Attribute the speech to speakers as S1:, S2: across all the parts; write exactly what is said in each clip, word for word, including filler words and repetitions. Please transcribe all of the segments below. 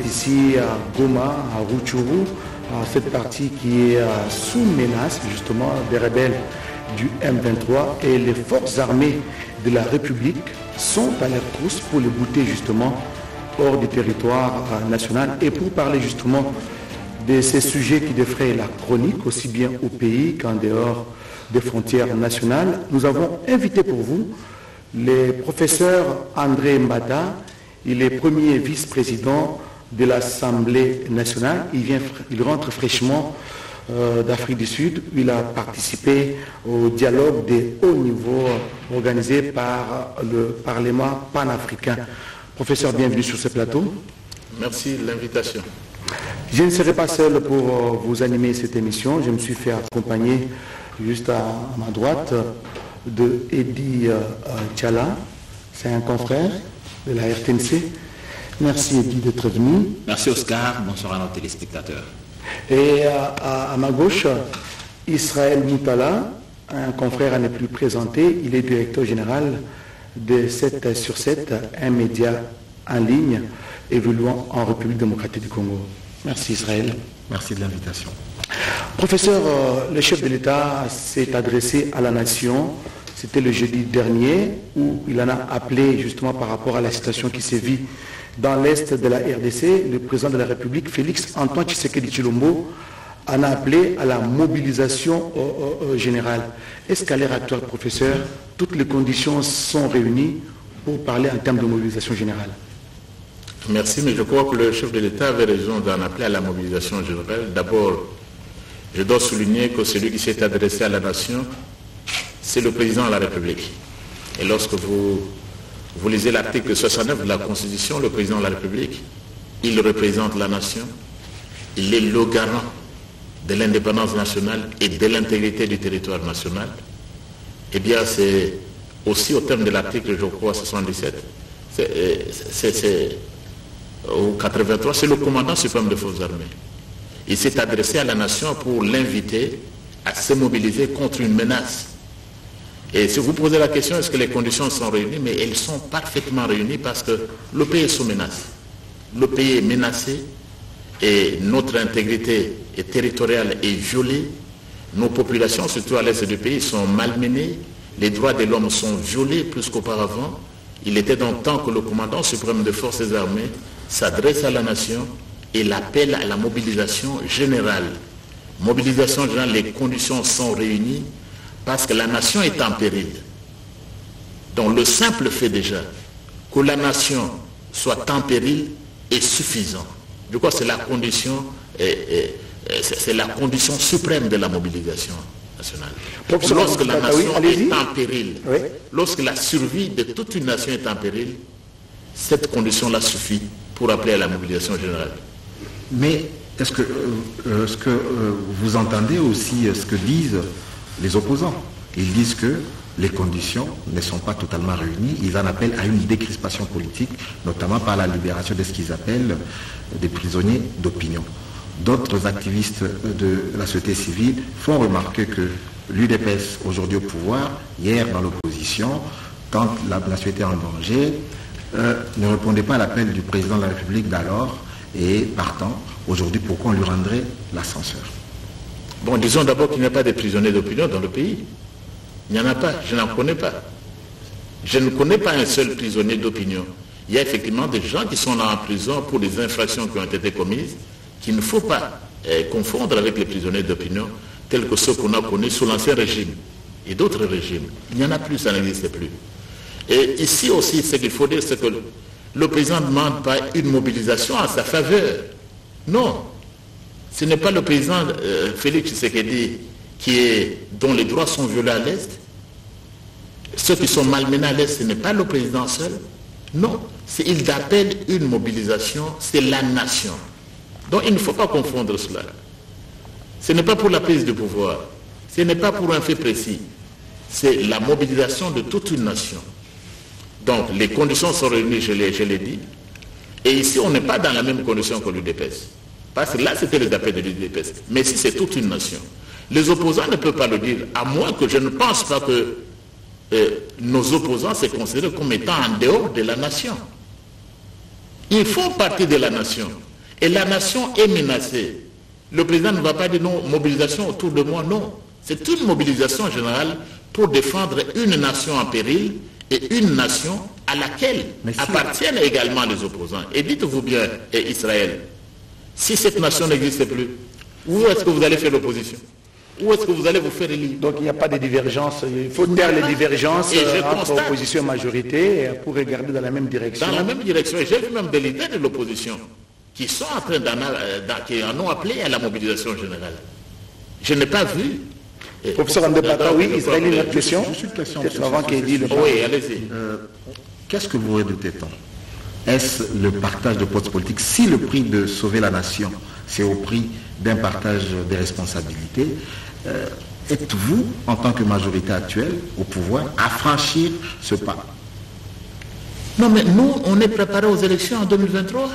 S1: ici à Goma, à Rutshuru, à cette partie qui est sous menace justement des rebelles du M vingt-trois, et les forces armées de la République sont à leur course pour les bouter justement hors du territoire national. Et pour parler justement de ces sujets qui défraient la chronique, aussi bien au pays qu'en dehors des frontières nationales, nous avons invité pour vous le professeur André Mbada. Il est premier vice-président de l'Assemblée nationale. Il, vient, il rentre fraîchement euh, d'Afrique du Sud. Il a participé au dialogue de haut niveau organisé par le Parlement panafricain. Professeur, bienvenue sur ce plateau.
S2: Merci de l'invitation.
S1: Je ne serai pas seul pour vous animer cette émission. Je me suis fait accompagner juste à ma droite de Eddy euh, Tchala. C'est un confrère de la R T N C. Merci Eddy d'être venu.
S3: Merci Oscar, bonsoir à nos téléspectateurs.
S1: Et à, à, à ma gauche, Israël Moutala, un confrère à ne plus présenter. Il est directeur général de sept sur sept, un média en ligne évoluant en République démocratique du Congo. Merci Israël.
S4: Merci de l'invitation.
S1: Professeur, euh, le chef de l'État s'est adressé à la nation. C'était le jeudi dernier où il en a appelé justement par rapport à la situation qui sévit dans l'est de la R D C. Le président de la République, Félix Antoine Tshisekedi Tshilombo, en a appelé à la mobilisation euh, euh, générale. Est-ce qu'à l'heure actuelle, professeur, toutes les conditions sont réunies pour parler en termes de mobilisation générale?
S2: Merci, mais je crois que le chef de l'État avait raison d'en appeler à la mobilisation générale. D'abord, je dois souligner que celui qui s'est adressé à la nation, c'est le président de la République. Et lorsque vous, vous lisez l'article soixante-neuf de la Constitution, le président de la République, il représente la nation, il est le garant de l'indépendance nationale et de l'intégrité du territoire national. Eh bien, c'est aussi au terme de l'article, je crois, soixante-dix-sept, c'est au quatre-vingt-trois, c'est le commandant suprême des forces armées. Il s'est adressé à la nation pour l'inviter à se mobiliser contre une menace. Et si vous posez la question, est-ce que les conditions sont réunies? Mais elles sont parfaitement réunies parce que le pays est sous menace. Le pays est menacé et notre intégrité territoriale est violée. Nos populations, surtout à l'est du pays, sont malmenées. Les droits de l'homme sont violés plus qu'auparavant. Il était donc temps que le commandant suprême des forces armées s'adresse à la nation et l'appelle à la mobilisation générale. Mobilisation générale, les conditions sont réunies parce que la nation est en péril. Donc le simple fait déjà que la nation soit en péril est suffisant. Je crois que c'est la condition, c'est la condition suprême de la mobilisation nationale. Lorsque la nation est en péril, oui. Lorsque la survie de toute une nation est en péril, cette condition-là suffit pour appeler à la mobilisation générale.
S4: Mais est-ce que, euh, est-ce que euh, vous entendez aussi ce que disent les opposants? Ils disent que les conditions ne sont pas totalement réunies. Ils en appellent à une décrispation politique, notamment par la libération de ce qu'ils appellent des prisonniers d'opinion. D'autres activistes de la société civile font remarquer que l'U D P S, aujourd'hui au pouvoir, hier dans l'opposition, quand la, la société est en danger, euh, ne répondait pas à l'appel du président de la République d'alors, et partant, aujourd'hui, pourquoi on lui rendrait l'ascenseur?
S2: Bon, disons d'abord qu'il n'y a pas de prisonniers d'opinion dans le pays. Il n'y en a pas, je n'en connais pas. Je ne connais pas un seul prisonnier d'opinion. Il y a effectivement des gens qui sont là en prison pour des infractions qui ont été commises, qu'il ne faut pas eh, confondre avec les prisonniers d'opinion, tels que ceux qu'on a connus sous l'ancien régime et d'autres régimes. Il n'y en a plus, ça n'existe plus. Et ici aussi, ce qu'il faut dire, c'est que le président ne demande pas une mobilisation en sa faveur. Non. Ce n'est pas le président euh, Félix Tshisekedi qui est, dont les droits sont violés à l'Est. Ceux qui sont malmenés à l'Est, ce n'est pas le président seul. Non. Il appelle une mobilisation, c'est la nation. Donc il ne faut pas confondre cela. Ce n'est pas pour la prise du pouvoir. Ce n'est pas pour un fait précis. C'est la mobilisation de toute une nation. Donc les conditions sont réunies, je l'ai, je l'ai dit. Et ici, on n'est pas dans la même condition que l'U D P S. Parce que là, c'était les appels de l'U D P S. Mais ici, c'est toute une nation. Les opposants ne peuvent pas le dire, à moins que je ne pense pas que euh, nos opposants se considèrent comme étant en dehors de la nation. Ils font partie de la nation. et la nation est menacée, le président ne va pas dire non, mobilisation autour de moi, non. C'est une mobilisation générale pour défendre une nation en péril et une nation à laquelle si appartiennent également les opposants. Et dites-vous bien, et Israël, si cette nation n'existe plus, où est-ce que vous allez faire l'opposition? Où est-ce que vous allez vous faire élire?
S1: Donc il n'y a pas de divergence, il faut taire les divergences entre constate, opposition et majorité pour regarder dans la même direction.
S2: Dans la même direction, et j'ai vu même des leaders de l'opposition qui sont en train d'en, qui en ont appelé à la mobilisation générale. Je n'ai pas vu.
S1: Professeur Andebata, oui, Israël, une autre question.
S4: Juste une question.
S1: Avant qu'il dise le
S2: Oui, allez-y.
S4: Euh, Qu'est-ce que vous redoutez-t-on? Est-ce le partage de postes politiques? Si le prix de sauver la nation, c'est au prix d'un partage des responsabilités, euh, êtes-vous, en tant que majorité actuelle au pouvoir, à franchir ce pas?
S2: Non, mais nous, on est préparés aux élections en deux mille vingt-trois.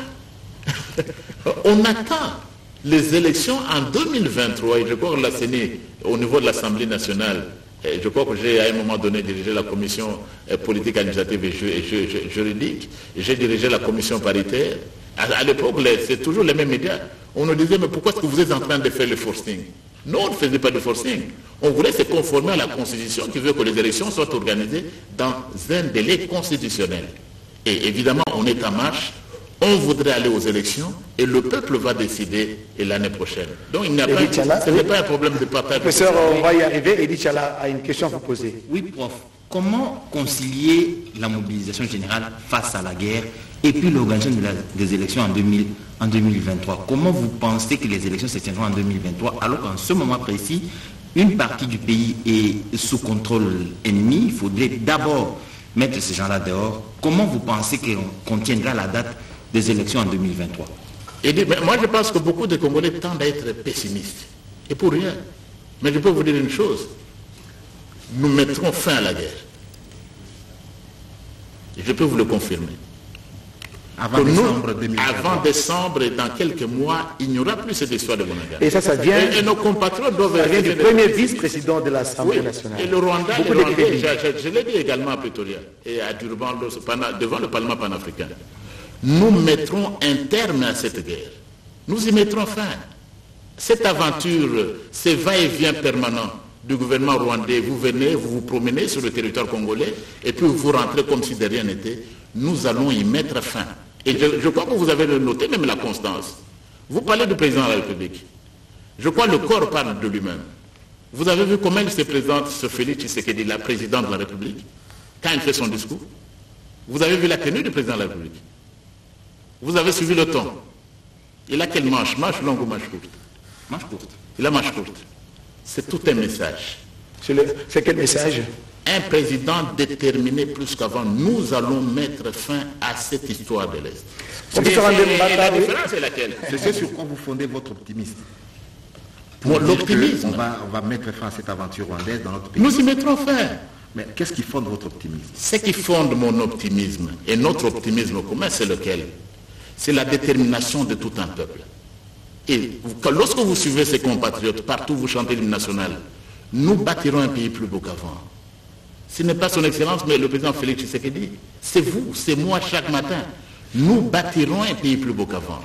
S2: On attend les élections en deux mille vingt-trois, et je crois que la C E N I, au niveau de l'Assemblée nationale, je crois que j'ai à un moment donné dirigé la commission politique, administrative et juridique, j'ai dirigé la commission paritaire. À l'époque, c'est toujours les mêmes médias. On nous disait, mais pourquoi est-ce que vous êtes en train de faire le forcing? Non, on ne faisait pas de forcing. On voulait se conformer à la Constitution qui veut que les élections soient organisées dans un délai constitutionnel. Et évidemment, on est en marche. On voudrait aller aux élections et le peuple va décider l'année prochaine. Donc il n'y a pas, ce n'est pas un problème de partage.
S1: Professeur, on va y arriver. Edith Chala a une question à vous poser.
S3: Oui, prof. Comment concilier la mobilisation générale face à la guerre et puis l'organisation des élections en, deux mille, en deux mille vingt-trois? Comment vous pensez que les élections se tiendront en deux mille vingt-trois alors qu'en ce moment précis, une partie du pays est sous contrôle ennemi? Il faudrait d'abord mettre ces gens-là dehors. Comment vous pensez qu'on tiendra la date des élections en deux mille vingt-trois?
S2: Et dit, mais moi je pense que beaucoup de Congolais tendent à être pessimistes. Et pour rien. Mais je peux vous dire une chose. Nous mettrons fin à la guerre. Et je peux vous le confirmer.
S4: Avant décembre deux mille vingt-trois.
S2: Avant décembre et dans quelques mois, il n'y aura plus cette histoire de Bonaga.
S1: Et ça, ça vient,
S2: et, et nos compatriotes doivent...
S1: Ça vient du premier vice-président de l'Assemblée oui, nationale.
S2: Et le Rwanda, le Rwanda je, je, je l'ai dit également à Pretoria et à Durban, devant le Parlement panafricain. Nous mettrons un terme à cette guerre. Nous y mettrons fin. Cette aventure, ces va-et-vient permanents du gouvernement rwandais, vous venez, vous vous promenez sur le territoire congolais et puis vous rentrez comme si de rien n'était. Nous allons y mettre fin. Et je, je crois que vous avez noté même la constance. Vous parlez du président de la République. Je crois que le corps parle de lui-même. Vous avez vu comment il se présente, ce Félix Tshisekedi, la présidente de la République, quand il fait son discours. Vous avez vu la tenue du président de la République. Vous avez suivi le ton. Il a quelle manche? Manche longue ou manche courte?
S3: Manche courte.
S2: Il a manche courte. C'est tout un message.
S1: C'est quel message?
S2: Un président déterminé plus qu'avant. Nous allons mettre fin à cette histoire de l'Est. La différence est laquelle?
S4: C'est ce sur quoi vous fondez votre optimisme.
S2: Pour l'optimisme.
S4: On va, on va mettre fin à cette aventure rwandaise dans notre pays.
S2: Nous y mettrons fin.
S4: Mais qu'est-ce qui fonde votre optimisme?
S2: Ce qui fonde mon optimisme et notre optimisme commun, c'est lequel? C'est la détermination de tout un peuple. Et lorsque vous suivez ces compatriotes, partout vous chantez l'hymne national, nous bâtirons un pays plus beau qu'avant. Ce n'est pas son excellence, mais le président Félix Tshisekedi. C'est vous, c'est moi chaque matin. Nous bâtirons un pays plus beau qu'avant.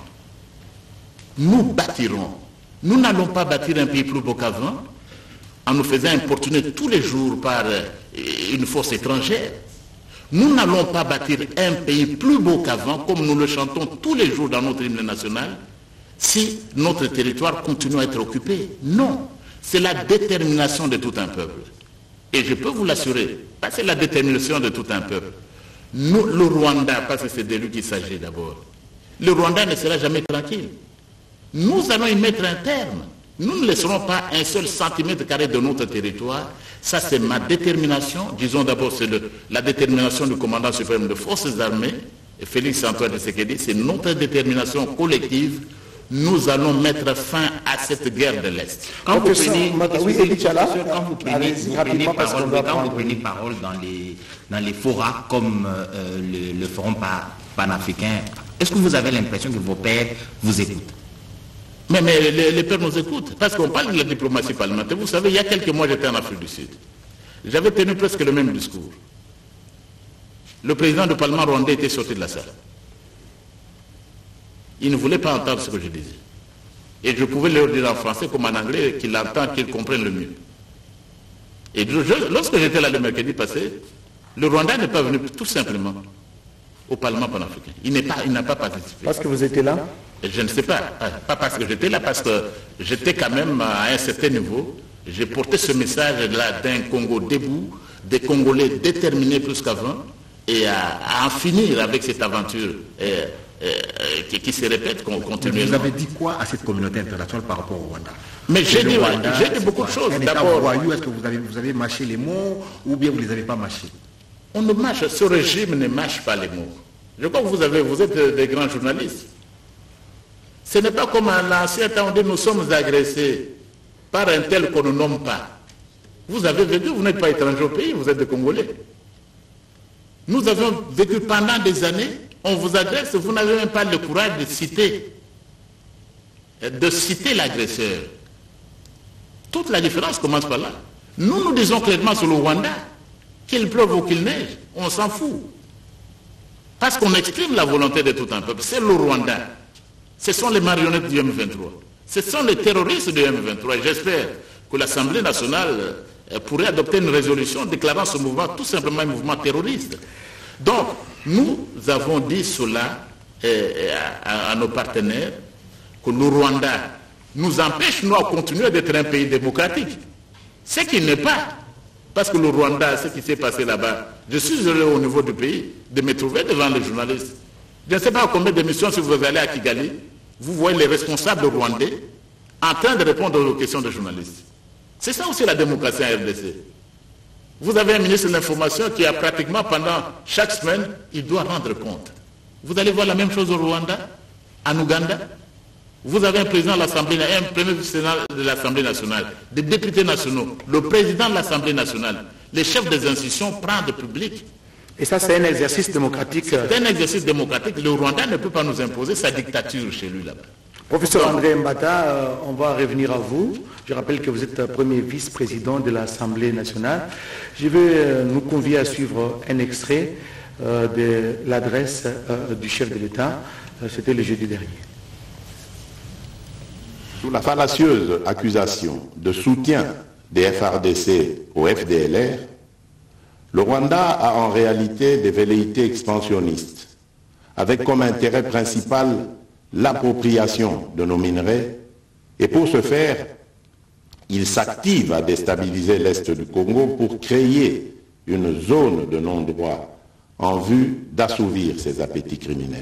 S2: Nous bâtirons. Nous n'allons pas bâtir un pays plus beau qu'avant en nous faisant importuner tous les jours par une force étrangère. Nous n'allons pas bâtir un pays plus beau qu'avant, comme nous le chantons tous les jours dans notre hymne national, si notre territoire continue à être occupé. Non, c'est la détermination de tout un peuple. Et je peux vous l'assurer, parce que c'est la détermination de tout un peuple. Nous, le Rwanda, parce que c'est de lui qu'il s'agit d'abord, le Rwanda ne sera jamais tranquille. Nous allons y mettre un terme. Nous ne laisserons pas un seul centimètre carré de notre territoire. Ça, c'est ma détermination. Disons d'abord, c'est la détermination du commandant suprême des forces armées, Félix Antoine Tshisekedi. C'est notre détermination collective. Nous allons mettre fin à cette guerre de l'Est.
S3: Quand vous prenez, oui, quand vous prenez, vous prenez parole, quand vous prenez parole dans les, dans les forats comme euh, le, le Forum panafricain, est-ce que vous avez l'impression que vos pairs vous écoutent?
S2: Mais, mais les, les pères nous écoutent, parce qu'on parle de la diplomatie parlementaire. Vous savez, il y a quelques mois, j'étais en Afrique du Sud. J'avais tenu presque le même discours. Le président du Parlement rwandais était sorti de la salle. Ils ne voulaient pas entendre ce que je disais. Et je pouvais leur dire en français comme en anglais, qu'ils l'entendent, qu'ils comprennent le mieux. Et je, lorsque j'étais là le mercredi passé, le Rwanda n'est pas venu tout simplement au Parlement panafricain. Il n'est pas, il n'a pas participé.
S1: Parce que vous étiez là?
S2: Et je ne sais pas. Pas parce que j'étais là, parce que j'étais quand même à un certain niveau. J'ai porté ce message-là d'un Congo debout, des Congolais déterminés plus qu'avant, et à, à en finir avec cette aventure euh, euh, qui, qui se répète continuellement.
S4: Vous avez dit quoi à cette communauté internationale par rapport au Rwanda?
S2: Mais j'ai dit, dit beaucoup de choses.
S4: D'abord, est-ce que vous avez, vous avez mâché les mots ou bien vous ne les avez pas mâchés?
S2: On ne mâche, ce régime ne mâche pas les mots. Je crois que vous, avez, vous êtes des grands journalistes. Ce n'est pas comme à l'ancien temps, on dit nous sommes agressés par un tel qu'on ne nomme pas. Vous avez vécu, vous n'êtes pas étranger au pays, vous êtes des Congolais. Nous avons vécu pendant des années, on vous agresse, vous n'avez même pas le courage de citer, de citer l'agresseur. Toute la différence commence par là. Nous, nous disons clairement sur le Rwanda, qu'il pleuve ou qu'il neige, on s'en fout. Parce qu'on exprime la volonté de tout un peuple. C'est le Rwanda. Ce sont les marionnettes du M vingt-trois. Ce sont les terroristes du M vingt-trois. J'espère que l'Assemblée nationale pourrait adopter une résolution déclarant ce mouvement tout simplement un mouvement terroriste. Donc, nous avons dit cela à, à, à nos partenaires, que le Rwanda nous empêche, nous, à continuer d'être un pays démocratique. Ce qui n'est pas. Parce que le Rwanda, ce qui s'est passé là-bas, je suis heureux au niveau du pays de me trouver devant les journalistes. Je ne sais pas combien d'émissions, si vous allez à Kigali, vous voyez les responsables rwandais en train de répondre aux questions des journalistes. C'est ça aussi la démocratie en R D C. Vous avez un ministre de l'Information qui a pratiquement pendant chaque semaine, il doit rendre compte. Vous allez voir la même chose au Rwanda, en Ouganda. Vous avez un président de l'Assemblée, un premier président de l'Assemblée nationale, des députés nationaux, le président de l'Assemblée nationale, les chefs des institutions prennent de public.
S1: Et ça, c'est un exercice démocratique.
S2: C'est un exercice démocratique. Le Rwanda ne peut pas nous imposer sa dictature chez lui là-bas.
S1: Professeur André Mbata, euh, on va revenir à vous. Je rappelle que vous êtes premier vice-président de l'Assemblée nationale. Je vais euh, nous convier à suivre un extrait euh, de l'adresse euh, du chef de l'État. Euh, C'était le jeudi dernier.
S5: Sous la fallacieuse accusation de soutien des F R D C au F D L R, le Rwanda a en réalité des velléités expansionnistes, avec comme intérêt principal l'appropriation de nos minerais, et pour ce faire, il s'active à déstabiliser l'Est du Congo pour créer une zone de non-droit en vue d'assouvir ses appétits criminels.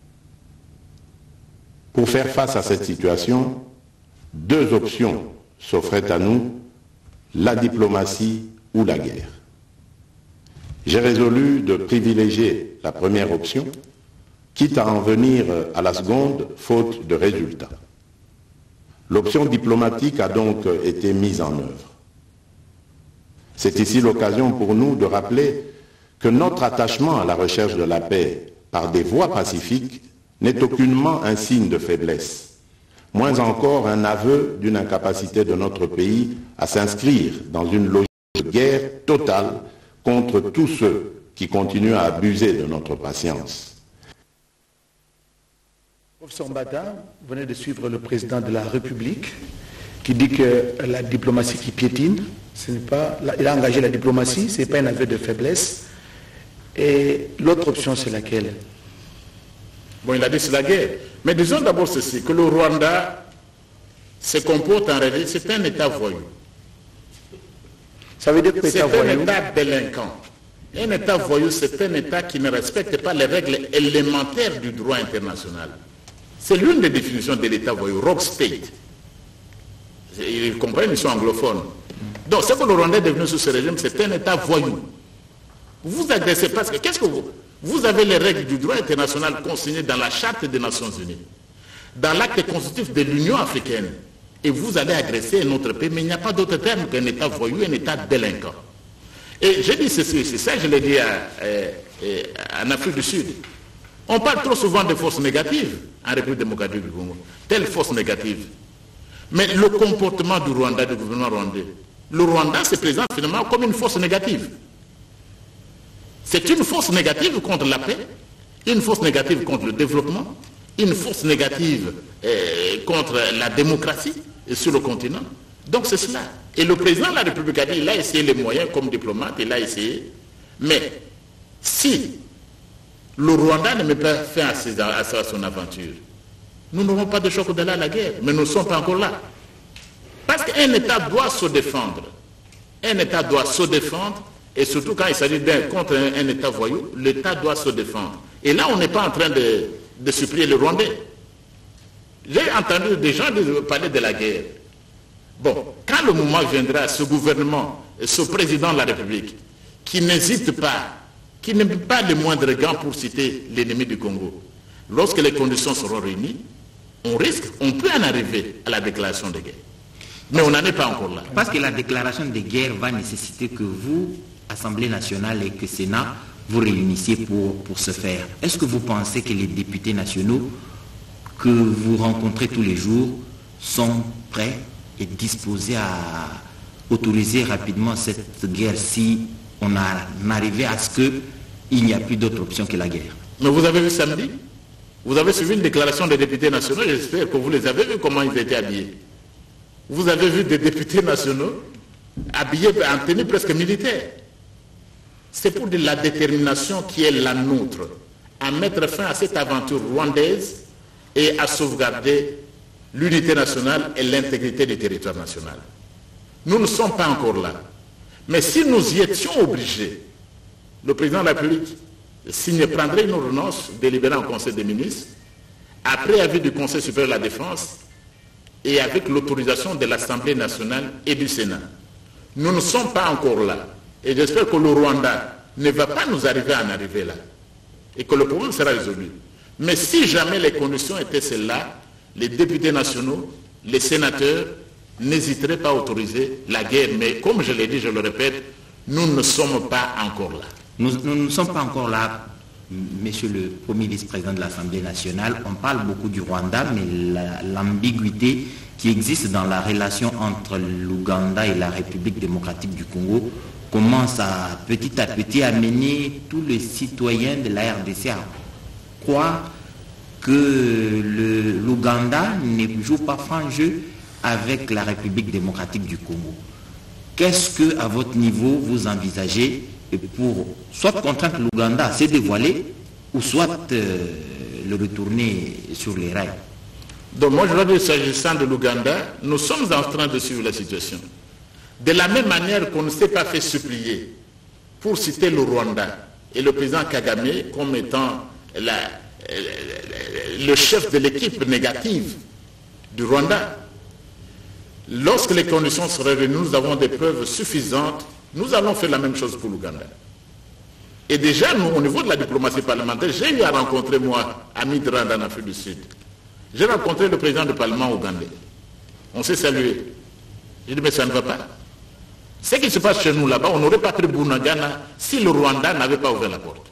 S5: Pour faire face à cette situation, deux options s'offraient à nous, la diplomatie ou la guerre. J'ai résolu de privilégier la première option, quitte à en venir à la seconde, faute de résultats. L'option diplomatique a donc été mise en œuvre. C'est ici l'occasion pour nous de rappeler que notre attachement à la recherche de la paix par des voies pacifiques n'est aucunement un signe de faiblesse, moins encore un aveu d'une incapacité de notre pays à s'inscrire dans une logique de guerre totale contre tous ceux qui continuent à abuser de notre patience.
S1: Professeur Mbata, vous venez de suivre le président de la République qui dit que la diplomatie qui piétine, ce n'est pas, il a engagé la diplomatie, ce n'est pas un aveu de faiblesse. Et l'autre option, c'est laquelle?
S2: Bon, il a dit c'est la guerre. Mais disons d'abord ceci, que le Rwanda se comporte en réalité, c'est un État voyou.
S1: Ça veut dire que
S2: c'est un voyou. État délinquant. Un État voyou, c'est un État qui ne respecte pas les règles élémentaires du droit international. C'est l'une des définitions de l'État voyou, rogue state. Ils comprennent, ils sont anglophones. Donc, ce que le Rwanda est devenu sous ce régime, c'est un État voyou. Vous agressez parce que, qu'est-ce que vous... Vous avez les règles du droit international consignées dans la Charte des Nations Unies, dans l'acte constitutif de l'Union africaine, et vous allez agresser un autre pays, mais il n'y a pas d'autre terme qu'un État voyou, un État délinquant. Et j'ai dit ceci, c'est ça, je l'ai dit à, à, en Afrique du Sud. On parle trop souvent de forces négatives en République démocratique du Congo, telles forces négatives. Mais le comportement du Rwanda, du gouvernement rwandais, le Rwanda se présente finalement comme une force négative. C'est une force négative contre la paix, une force négative contre le développement, une force négative euh, contre la démocratie sur le continent. Donc c'est cela. Et le président de la République a dit, il a essayé les moyens comme diplomate, il a essayé. Mais si le Rwanda ne met pas fin à, ses, à son aventure, nous n'aurons pas de choc de là à la guerre. Mais nous ne sommes pas encore là. Parce qu'un État doit se défendre. Un État doit se défendre. Et surtout quand il s'agit d'un contre un, un État voyou, l'État doit se défendre. Et là, on n'est pas en train de, de supplier le Rwandais. J'ai entendu des gens parler de la guerre. Bon, quand le moment viendra, ce gouvernement, ce président de la République, qui n'hésite pas, qui ne met pas les moindres gants pour citer l'ennemi du Congo, lorsque les conditions seront réunies, on risque, on peut en arriver à la déclaration de guerre. Mais on n'en est pas encore là.
S3: Parce que la déclaration de guerre va nécessiter que vous, Assemblée nationale et que Sénat, vous réunissiez pour, pour ce faire. Est-ce que vous pensez que les députés nationaux que vous rencontrez tous les jours sont prêts et disposés à autoriser rapidement cette guerre si on a arrivé à ce qu'il n'y a plus d'autre option que la guerre?
S2: Mais vous avez vu samedi, vous avez suivi une déclaration des députés nationaux, j'espère que vous les avez vus comment ils étaient habillés. Vous avez vu des députés nationaux habillés en tenue presque militaire. C'est pour dire la détermination qui est la nôtre, à mettre fin à cette aventure rwandaise et à sauvegarder l'unité nationale et l'intégrité du territoire national. Nous ne sommes pas encore là. Mais si nous y étions obligés, le président de la République signe, prendrait une ordonnance délibérée en Conseil des ministres, après avis du Conseil supérieur de la défense et avec l'autorisation de l'Assemblée nationale et du Sénat. Nous ne sommes pas encore là. Et j'espère que le Rwanda ne va pas nous arriver à en arriver là. Et que le problème sera résolu. Mais si jamais les conditions étaient celles-là, les députés nationaux, les sénateurs n'hésiteraient pas à autoriser la guerre. Mais comme je l'ai dit, je le répète, nous ne sommes pas encore là.
S3: Nous, nous ne sommes pas encore là, monsieur le premier vice-président de l'Assemblée nationale. On parle beaucoup du Rwanda, mais l'ambiguïté qui existe dans la relation entre l'Ouganda et la République démocratique du Congo commence à petit à petit à mener tous les citoyens de la R D C à croire que l'Ouganda ne joue pas franc jeu avec la République démocratique du Congo. Qu'est-ce que, à votre niveau, vous envisagez pour soit contraindre l'Ouganda à se dévoiler ou soit euh, le retourner sur les rails?
S2: Donc moi je dois dire, s'agissant de l'Ouganda, nous sommes en train de suivre la situation. De la même manière qu'on ne s'est pas fait supplier pour citer le Rwanda et le président Kagame comme étant la, le chef de l'équipe négative du Rwanda. Lorsque les conditions seraient réunies, nous avons des preuves suffisantes, nous allons faire la même chose pour l'Ouganda. Et déjà, nous, au niveau de la diplomatie parlementaire, j'ai eu à rencontrer, moi, à Midrand en Afrique du Sud. J'ai rencontré le président du Parlement ougandais. On s'est salué. J'ai dit, mais ça ne va pas. Ce qui se passe chez nous là-bas, on n'aurait pas pris Bunagana si le Rwanda n'avait pas ouvert la porte.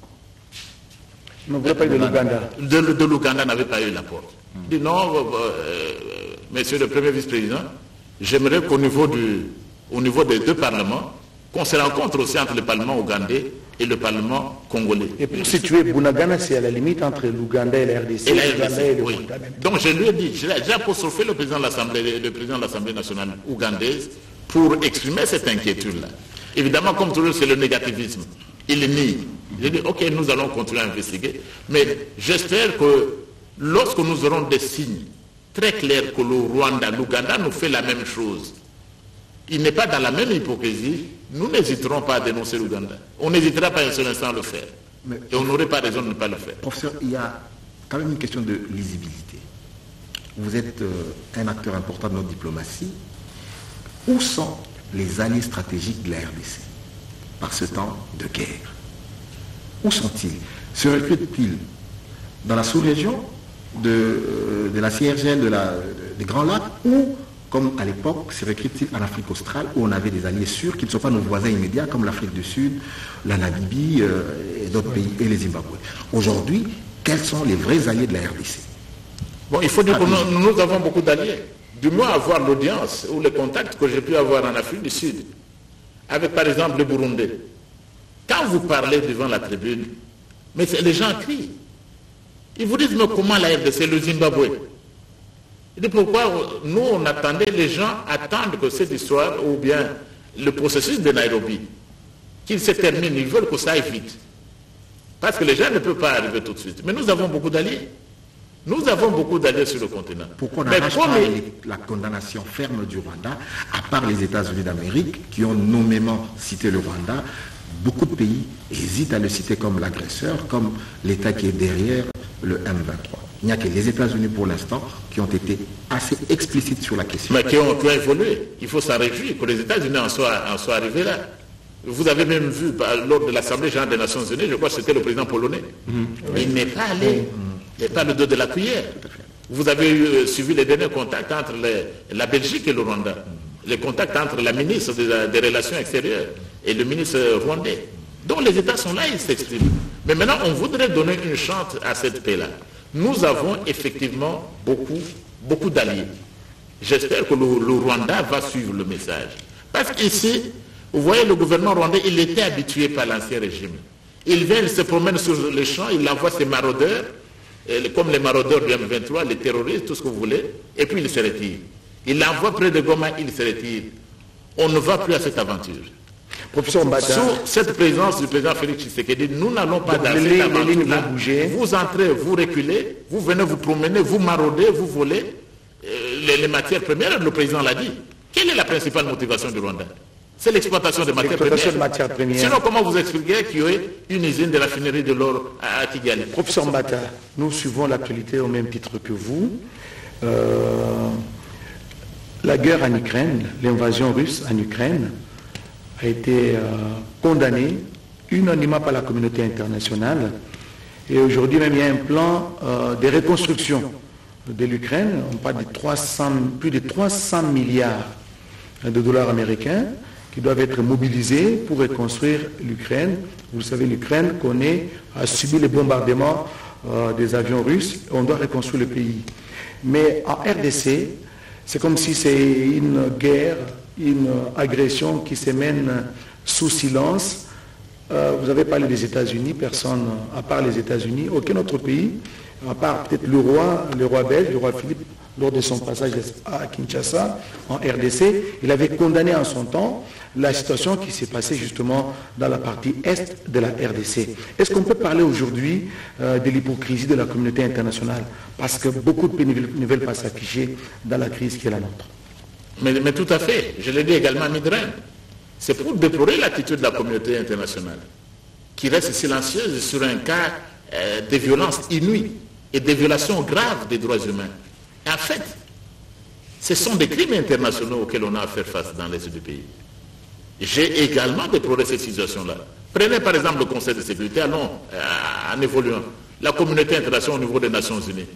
S1: Non, vous n'avez pas eu de l'Ouganda.
S2: De, de l'Ouganda n'avait pas eu la porte. Il dit, non, euh, monsieur le premier vice-président, j'aimerais qu'au niveau, du, au niveau des deux parlements, qu'on se rencontre aussi entre le Parlement ougandais et le Parlement congolais.
S1: Et pour situer Bunagana, c'est à la limite entre l'Ouganda et la R D C.
S2: Et la R D C,
S1: et le
S2: oui.
S1: Rwanda.
S2: Donc je lui ai dit, j'ai apostrophé le président de l'Assemblée, le président de l'Assemblée nationale ougandaise pour exprimer cette inquiétude-là. Évidemment, comme toujours, c'est le négativisme. Il nie. J'ai dit, ok, nous allons continuer à investiguer, mais j'espère que lorsque nous aurons des signes très clairs que le Rwanda, l'Ouganda nous fait la même chose, il n'est pas dans la même hypocrisie, nous n'hésiterons pas à dénoncer l'Ouganda. On n'hésitera pas un seul instant à le faire. Mais, et on n'aurait pas raison de ne pas le faire.
S4: Professeur, il y a quand même une question de lisibilité. Vous êtes euh, un acteur important de notre diplomatie. Où sont les alliés stratégiques de la R D C par ce temps de guerre? Où sont-ils? Se recrutent-ils dans la sous-région de, euh, de la C I R G L, de la, des Grands Lacs, ou comme à l'époque, se recrutent-ils en Afrique australe où on avait des alliés sûrs qui ne sont pas nos voisins immédiats comme l'Afrique du Sud, la Namibie euh, et d'autres pays, et les Zimbabwe? Aujourd'hui, quels sont les vrais alliés de la R D C?
S2: Bon, il faut dire que nous, nous avons beaucoup d'alliés. Du moins avoir l'audience ou les contacts que j'ai pu avoir en Afrique du Sud, avec par exemple le Burundi. Quand vous parlez devant la tribune, mais les gens crient. Ils vous disent, mais comment la R D C, le Zimbabwe? Il dit, pourquoi nous, on attendait, les gens attendent que cette histoire, ou bien le processus de Nairobi, qu'il se termine, ils veulent que ça aille vite. Parce que les gens ne peuvent pas arriver tout de suite. Mais nous avons beaucoup d'alliés. Nous avons beaucoup d'alliés sur le continent.
S4: Pourquoi on n'arrache pas les, la condamnation ferme du Rwanda, à part les États-Unis d'Amérique, qui ont nommément cité le Rwanda? Beaucoup de pays hésitent à le citer comme l'agresseur, comme l'État qui est derrière le M vingt-trois. Il n'y a que les États-Unis pour l'instant qui ont été assez explicites sur la question.
S2: Mais qui ont, qui ont évolué. Il faut s'en réjouir que les États-Unis en soient, en soient arrivés là. Vous avez même vu lors de l'Assemblée générale des Nations Unies, je crois que c'était le président polonais. Mmh. Il n'est pas allé, il n'est pas le dos de la cuillère. Vous avez eu, suivi les derniers contacts entre les, la Belgique et le Rwanda. Mmh. Les contacts entre la ministre des, des Relations extérieures et le ministre rwandais. Donc les États sont là, ils s'expriment. Mais maintenant, on voudrait donner une chance à cette paix-là. Nous avons effectivement beaucoup, beaucoup d'alliés. J'espère que le, le Rwanda va suivre le message. Parce qu'ici, vous voyez, le gouvernement rwandais, il était habitué par l'ancien régime. Il vient, il se promène sur les champs, il envoie ses maraudeurs, comme les maraudeurs du M vingt-trois, les terroristes, tout ce que vous voulez, et puis il se retire. Il l'envoie près de Goma, il se retire. On ne va plus à cette aventure.
S1: Professeur Mbata,
S2: sous cette présence du président Félix Tshisekedi, nous n'allons pas dans cette aventure-là. Vous entrez, vous reculez, vous venez vous promener, vous maraudez, vous volez euh, les, les matières premières, le président l'a dit. Quelle est la principale motivation du Rwanda? C'est l'exploitation des matières premières. De matières premières. Sinon, comment vous expliquez qu'il y ait une usine de raffinerie de l'or à, à Kigali?
S1: Professeur Mbata, nous suivons l'actualité au même titre que vous. Euh, la guerre en Ukraine, l'invasion russe en Ukraine, a été euh, condamnée unanimement par la communauté internationale. Et aujourd'hui même, il y a un plan euh, de reconstruction de l'Ukraine. On parle de trois cents, plus de trois cents milliards de dollars américains qui doivent être mobilisés pour reconstruire l'Ukraine. Vous le savez, l'Ukraine connaît, a subi les bombardements euh, des avions russes. On doit reconstruire le pays. Mais en R D C, c'est comme si c'est une guerre, une agression qui se mène sous silence. Euh, vous avez parlé des États-Unis, personne, à part les États-Unis, aucun autre pays, à part peut-être le roi, le roi belge, le roi Philippe, lors de son passage à Kinshasa, en R D C, il avait condamné en son temps la situation qui s'est passée justement dans la partie est de la R D C. Est-ce qu'on peut parler aujourd'hui euh, de l'hypocrisie de la communauté internationale? Parce que beaucoup de pays ne veulent pas s'afficher dans la crise qui est la nôtre.
S2: Mais, mais tout à fait, je l'ai dit également à Midren, c'est pour déplorer l'attitude de la communauté internationale, qui reste silencieuse sur un cas euh, de violence inouïe et de violations graves des droits humains. Et en fait, ce sont des crimes internationaux auxquels on a à faire face dans l'Est du pays. J'ai également déploré cette situation-là. Prenez par exemple le Conseil de sécurité, allons euh, en évoluant, la communauté internationale au niveau des Nations Unies.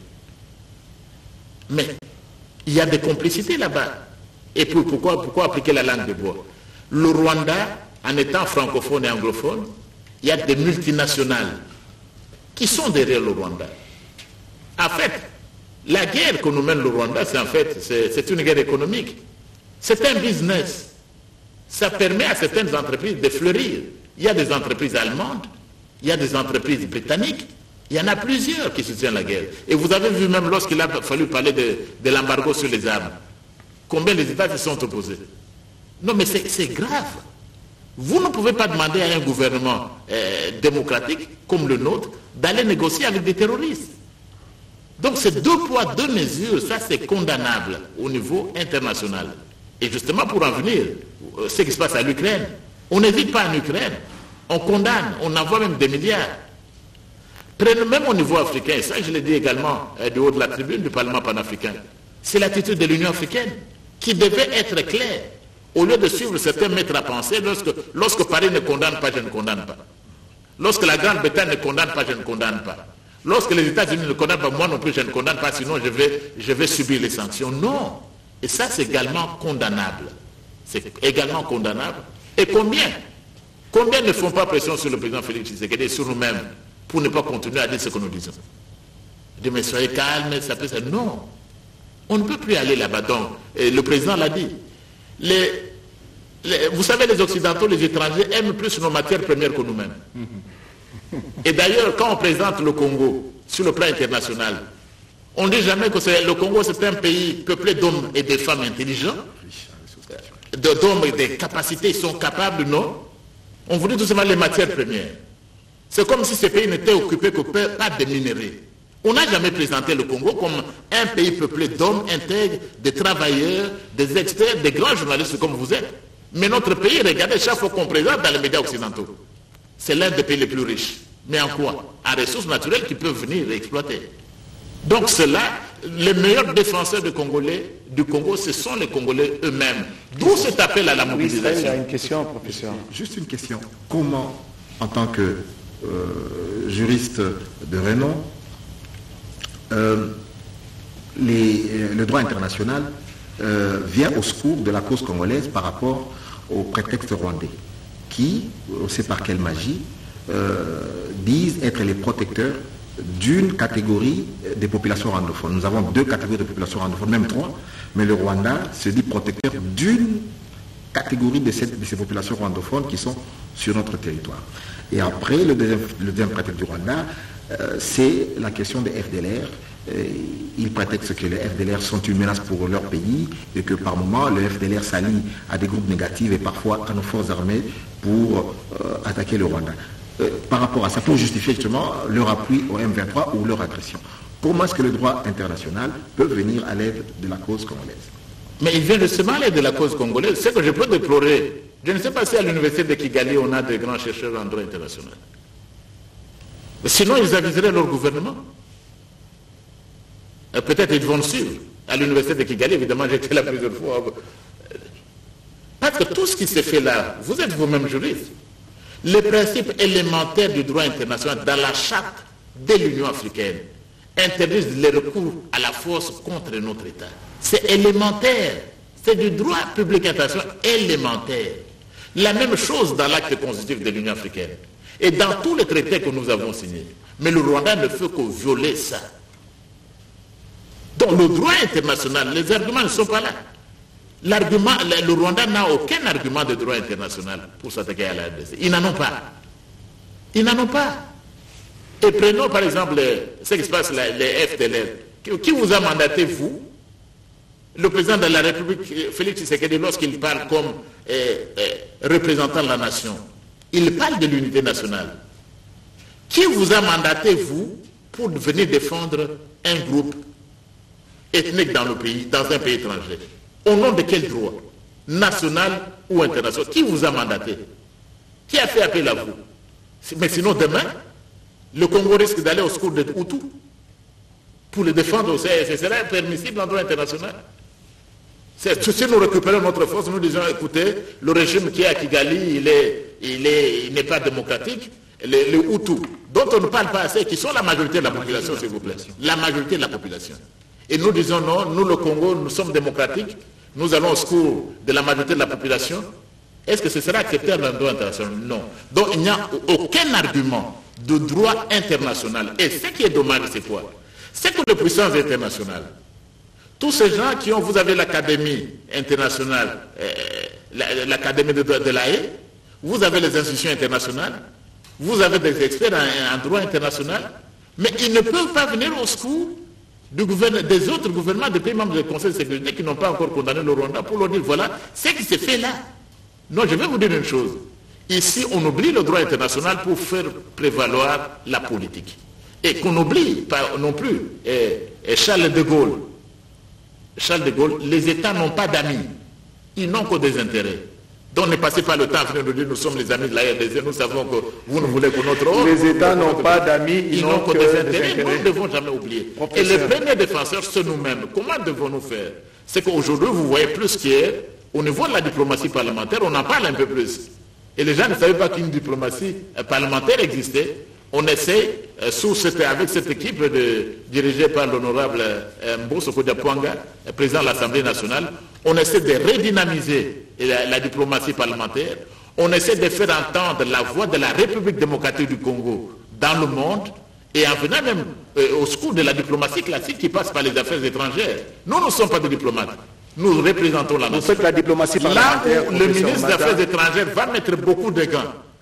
S2: Mais il y a des complicités là-bas. Et puis pourquoi, pourquoi appliquer la langue de bois? Le Rwanda, en étant francophone et anglophone, il y a des multinationales qui sont derrière le Rwanda. En fait, la guerre que nous mène le Rwanda, c'est en fait, c'est une guerre économique. C'est un business. Ça permet à certaines entreprises de fleurir. Il y a des entreprises allemandes, il y a des entreprises britanniques, il y en a plusieurs qui soutiennent la guerre. Et vous avez vu même lorsqu'il a fallu parler de, de l'embargo sur les armes, combien les États se sont opposés. Non mais c'est grave. Vous ne pouvez pas demander à un gouvernement euh, démocratique comme le nôtre d'aller négocier avec des terroristes. Donc c'est deux poids, deux mesures, ça c'est condamnable au niveau international. Et justement pour en venir, euh, ce qui se passe à l'Ukraine, on n'hésite pas en Ukraine, on condamne, on envoie même des milliards. Prenez même au niveau africain, et ça je l'ai dit également euh, du haut de la tribune du Parlement panafricain, c'est l'attitude de l'Union africaine qui devait être claire. Au lieu de suivre certains maîtres à penser, lorsque, lorsque Paris ne condamne pas, je ne condamne pas. Lorsque la Grande-Bretagne ne condamne pas, je ne condamne pas. Lorsque les États-Unis ne condamnent pas, moi non plus, je ne condamne pas, sinon je vais, je vais subir les sanctions. Non. Et ça, c'est également condamnable. C'est également condamnable. Et combien Combien ne font pas pression sur le président Félix Tshisekedi et sur nous-mêmes pour ne pas continuer à dire ce que nous disons? Je dis, mais soyez calmes, ça peut être... Non. On ne peut plus aller là-bas. Donc, et le président l'a dit. Les, les, vous savez, les Occidentaux, les étrangers aiment plus nos matières premières que nous-mêmes. Mm-hmm. Et d'ailleurs, quand on présente le Congo sur le plan international, on ne dit jamais que le Congo c'est un pays peuplé d'hommes et de femmes intelligents, d'hommes et des capacités, ils sont capables, non. On vous dit tout simplement les matières premières. C'est comme si ce pays n'était occupé que par des minéraux. On n'a jamais présenté le Congo comme un pays peuplé d'hommes intègres, de travailleurs, des experts, des grands journalistes comme vous êtes. Mais notre pays, regardez, chaque fois qu'on présente dans les médias occidentaux, c'est l'un des pays les plus riches. Mais en quoi? En ressources naturelles qui peuvent venir exploiter. Donc cela, les meilleurs défenseurs du, Congolais, du Congo, ce sont les Congolais eux-mêmes. D'où cet appel à la mobilisation.
S1: Il y a une question, professeur.
S4: Juste une question. Comment, en tant que euh, juriste de renom, euh, les, le droit international euh, vient au secours de la cause congolaise par rapport au prétexte rwandais, qui, on sait par quelle magie, euh, disent être les protecteurs d'une catégorie des populations rwandophones. Nous avons deux catégories de populations rwandophones, même trois, mais le Rwanda se dit protecteur d'une catégorie de ces, de ces populations rwandophones qui sont sur notre territoire. Et après, le deuxième, le deuxième prétexte du Rwanda, euh, c'est la question des F D L R. Euh, ils prétextent que les F D L R sont une menace pour leur pays et que par moment, le F D L R s'allie à des groupes négatifs et parfois à nos forces armées pour euh, attaquer le Rwanda. Euh, par rapport à ça, pour justifier justement leur appui au M vingt-trois ou leur agression. Comment est-ce que le droit international peut venir à l'aide de la cause congolaise?
S2: Mais il vient justement à l'aide de la cause congolaise. Ce que je peux déplorer, je ne sais pas si à l'université de Kigali, on a des grands chercheurs en droit international. Sinon, ils aviseraient leur gouvernement. Peut-être ils vont suivre. À l'université de Kigali, évidemment, j'étais là plusieurs fois. Parce que tout ce qui s'est fait là, vous êtes vous-même juriste. Les principes élémentaires du droit international dans la charte de l'Union africaine interdisent les recours à la force contre notre État. C'est élémentaire. C'est du droit public international élémentaire. La même chose dans l'acte constitutif de l'Union africaine. Et dans tous les traités que nous avons signés. Mais le Rwanda ne fait que violer ça. Donc le droit international, les arguments ne sont pas là. L'argument, le Rwanda n'a aucun argument de droit international pour s'attaquer à la R D C. Ils n'en ont pas. Ils n'en ont pas. Et prenons par exemple ce qui se passe, les F D L R. Qui vous a mandaté, vous, le président de la République, Félix Tshisekedi, lorsqu'il parle comme euh, euh, représentant de la nation, il parle de l'unité nationale. Qui vous a mandaté, vous, pour venir défendre un groupe ethnique dans le pays, dans un pays étranger? Au nom de quel droit? National ou international? Qui vous a mandaté? Qui a fait appel à vous? Mais sinon, demain, le Congo risque d'aller au secours de Hutus pour le défendre. Ce sera permissible en droit international. Si nous récupérons notre force, nous disons, écoutez, le régime qui est à Kigali, il n'est il est, il n'est pas démocratique. Les, les Hutus, dont on ne parle pas assez, qui sont la majorité de la population, s'il vous plaît. La majorité de la population. Et nous disons non, nous le Congo, nous sommes démocratiques, nous allons au secours de la majorité de la population. Est-ce que ce sera accepté dans le droit international? Non. Donc il n'y a aucun argument de droit international. Et ce qui est dommage, c'est quoi? C'est que les puissances internationales, tous ces gens qui ont, vous avez l'Académie internationale, euh, l'Académie de, de la Haye, vous avez les institutions internationales, vous avez des experts en, en droit international, mais ils ne peuvent pas venir au secours du des autres gouvernements des pays membres du Conseil de sécurité qui n'ont pas encore condamné le Rwanda pour leur dire voilà ce qui s'est fait là. Non, je vais vous dire une chose. Ici, on oublie le droit international pour faire prévaloir la politique. Et qu'on n'oublie pas non plus et, et Charles de Gaulle. Charles de Gaulle, les États n'ont pas d'amis. Ils n'ont que des intérêts. Donc ne passez pas le temps à venir nous dire nous sommes les amis de la R D C, nous savons que vous ne voulez que notre ordre.
S1: Les États n'ont pas d'amis,
S2: ils n'ont que, que des intérêts. Des nous ne devons jamais oublier. Professeur. Et les premiers défenseurs, c'est nous-mêmes. Comment devons-nous faire? C'est qu'aujourd'hui, vous voyez plus qu'hier, au niveau de la diplomatie parlementaire, on en parle un peu plus. Et les gens ne savaient pas qu'une diplomatie parlementaire existait. On essaie, euh, sous cette, avec cette équipe de, dirigée par l'honorable euh, Mbosso Diapwanga, président de l'Assemblée nationale, on essaie de redynamiser la, la diplomatie parlementaire. On essaie de faire entendre la voix de la République démocratique du Congo dans le monde et en venant même euh, au secours de la diplomatie classique qui passe par les affaires étrangères. Nous ne sommes pas des diplomates. Nous représentons la nation.
S1: La diplomatie
S2: là où le ministre des Affaires étrangères va mettre beaucoup de gants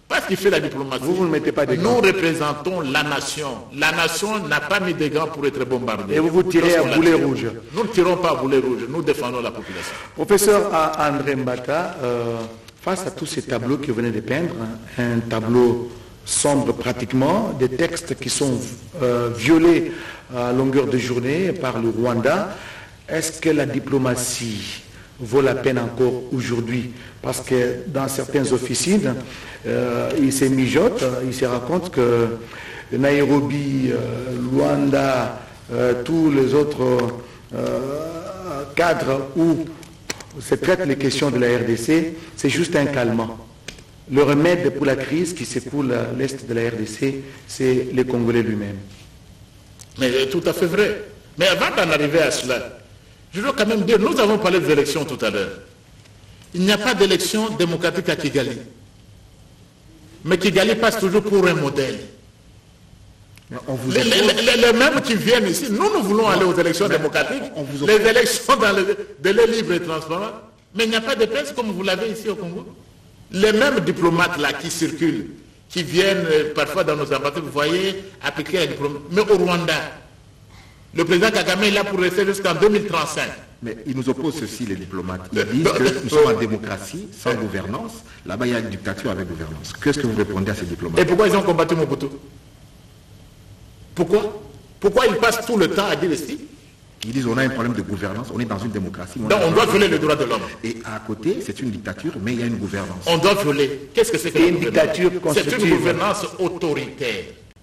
S2: Parce qu'il fait la diplomatie.
S1: Vous, vous ne mettez pas des
S2: Nous
S1: gants.
S2: représentons la nation. La nation n'a pas mis des gants pour être bombardée.
S1: Et vous vous tirez à
S2: Lorsqu'on la
S1: boulet
S2: tire,
S1: rouge.
S2: Nous ne tirons pas à boulet rouge. Nous défendons la population.
S1: Professeur André Mbata, euh, face à tous ces tableaux que vous venez de peindre, hein, un tableau sombre pratiquement, des textes qui sont euh, violés à longueur de journée par le Rwanda, est-ce que la diplomatie vaut la peine encore aujourd'hui? Parce que dans certaines officines, euh, ils se mijotent, ils se racontent que Nairobi, euh, Luanda, euh, tous les autres euh, cadres où se traitent les questions de la R D C, c'est juste un calmant. Le remède pour la crise qui secoue l'Est de la R D C, c'est les Congolais lui-même.
S2: Mais tout à fait vrai. Mais avant d'en arriver à cela, je dois quand même dire, nous avons parlé des élections tout à l'heure. Il n'y a pas d'élection démocratique à Kigali. Mais Kigali passe toujours pour un modèle.
S4: On vous
S2: Les, les- les- les mêmes qui viennent ici, nous, nous voulons aller aux élections démocratiques,
S4: on vous
S2: les élections dans le délai libre et transparent, mais il n'y a pas de presse comme vous l'avez ici au Congo. Les mêmes diplomates là qui circulent, qui viennent euh, parfois dans nos ambassades, vous voyez, appliquer la diplomatie. Mais au Rwanda, le président Kagame est là pour rester jusqu'en deux mille trente-cinq.
S4: Mais ils nous opposent ceci, les diplomates. Ils disent que nous sommes en démocratie, sans gouvernance. Là-bas, il y a une dictature avec gouvernance. Qu'est-ce que vous répondez à ces diplomates?
S2: Et pourquoi ils ont combattu Mobutu? Pourquoi? Pourquoi ils passent tout le temps à dire ici?
S4: Ils disent on a un problème de gouvernance, on est dans une démocratie.
S2: Donc on doit violer les droits de l'homme.
S4: Et à côté, c'est une dictature, mais il y a une gouvernance.
S2: On doit violer. Qu'est-ce que c'est que
S1: Et
S2: la
S1: une
S2: gouvernance?
S1: dictature
S2: C'est
S1: constitutive.
S2: une gouvernance autoritaire.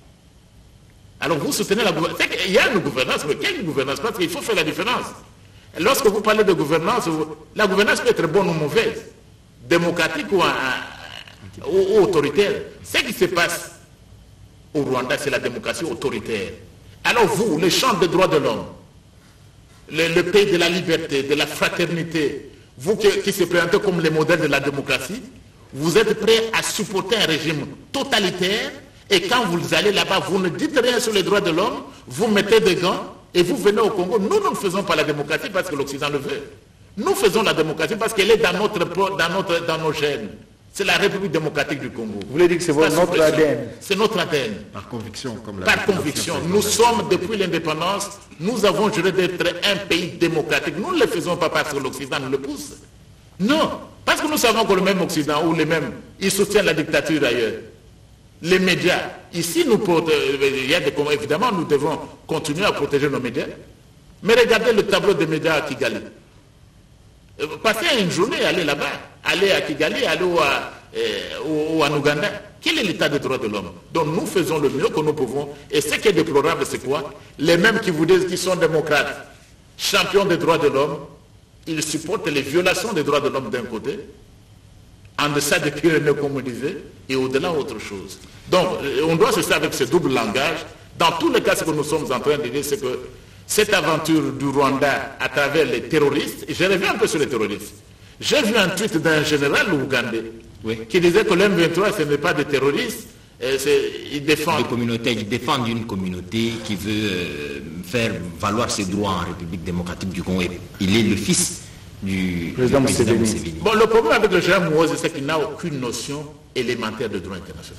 S2: Alors vous soutenez la gouvernance. Il y a une gouvernance, mais quelle gouvernance? Parce qu'il faut faire la différence. Lorsque vous parlez de gouvernance, vous- la gouvernance peut être bonne ou mauvaise, démocratique ou, euh, ou- ou autoritaire. Ce qui se passe au Rwanda, c'est la démocratie autoritaire. Alors vous, les champs des droits de l'homme, le, le pays de la liberté, de la fraternité, vous qui, qui se présentez comme les modèles de la démocratie, vous êtes prêts à supporter un régime totalitaire et quand vous allez là-bas, vous ne dites rien sur les droits de l'homme, vous mettez des gants et vous venez au Congo. Nous, nous ne faisons pas la démocratie parce que l'Occident le veut. Nous faisons la démocratie parce qu'elle est dans, notre, dans, notre, dans nos gènes. C'est la République démocratique du Congo.
S1: Vous voulez dire que c'est
S2: Pas
S1: notre
S2: sous pression.
S1: A D N?
S2: C'est notre A D N.
S4: Par conviction, comme la
S2: Par conviction, nous sommes, depuis l'indépendance, nous avons juré d'être un pays démocratique. Nous ne le faisons pas parce que l'Occident nous le pousse. Non, parce que nous savons que le même Occident, ou les mêmes, ils soutiennent la dictature ailleurs. Les médias, ici, nous, prote- il y a des, évidemment, nous devons continuer à protéger nos médias. Mais regardez le tableau des médias à Kigali. Euh, Passez une journée, allez là-bas, allez à Kigali, allez au, à, euh, au- au- en Ouganda. Quel est l'état des droits de l'homme? Donc nous faisons le mieux que nous pouvons. Et ce qui est déplorable, c'est quoi? Les mêmes qui vous disent qu'ils sont démocrates, champions des droits de l'homme, ils supportent les violations des droits de l'homme d'un côté, en deçà des Pyrénées, comme on disait, et au-delà autre chose. Donc euh, on doit se faire avec ce double langage. Dans tous les cas, ce que nous sommes en train de dire, c'est que cette aventure du Rwanda à travers les terroristes, et je reviens un peu sur les terroristes. J'ai vu un tweet d'un général ougandais qui disait que l'M vingt-trois, ce n'est pas des terroristes, euh, c'est- ils défendent.
S3: Des communautés, ils défendent une communauté qui veut euh, faire valoir ses droits en République démocratique du Congo. Et il est le fils du
S1: Président
S3: du président
S1: Museveni.
S3: Museveni.
S2: Bon, le problème avec le général Mouoz, c'est qu'il n'a aucune notion élémentaire de droit international.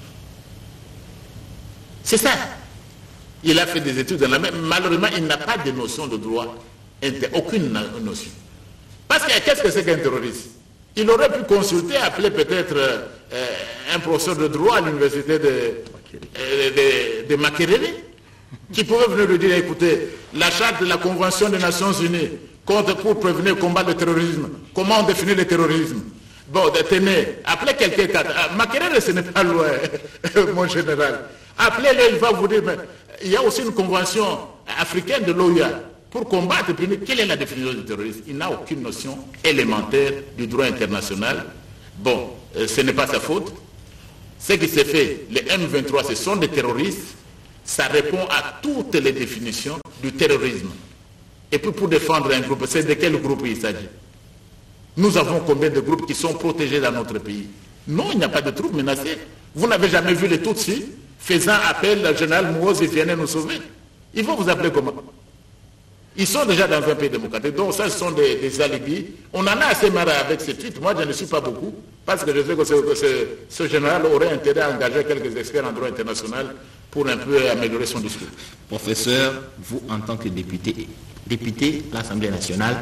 S2: C'est ça. Il a fait des études dans la même. Malheureusement, il n'a pas de notion de droit inter, aucune no- notion. Parce que qu'est-ce que c'est qu'un terroriste? Il aurait pu consulter, appeler peut-être euh, un professeur de droit à l'université de, euh, de, de Makerere, qui pouvait venir lui dire, écoutez, la charte de la Convention des Nations Unies contre pour prévenir le combat du terrorisme, comment on définit le terrorisme? Bon, tenez, appelez quelqu'un, ah, Makerere, ce n'est pas loin, mon général. Appelez-le, il va vous dire, mais il y a aussi une convention africaine de l'O U A pour combattre et punir. Quelle est la définition du terrorisme? Il n'a aucune notion élémentaire du droit international. Bon, euh, ce n'est pas sa faute. Ce qui s'est fait, les M vingt-trois, ce sont des terroristes. Ça répond à toutes les définitions du terrorisme. Et puis pour défendre un groupe, c'est de quel groupe il s'agit? Nous avons combien de groupes qui sont protégés dans notre pays? Non, il n'y a pas de troupes menacées. Vous n'avez jamais vu les Tutsis faisant appel au général Mouoz et viennent nous sauver. Ils vont vous appeler comment? Ils sont déjà dans un pays démocratique, donc ça, ce sont des, des alibis. On en a assez marre avec ces tweets. Moi, je ne suis pas beaucoup, parce que je sais que ce, que ce, ce général aurait intérêt à engager quelques experts en droit international pour un peu améliorer son discours.
S3: Professeur, vous, en tant que député, député de l'Assemblée nationale,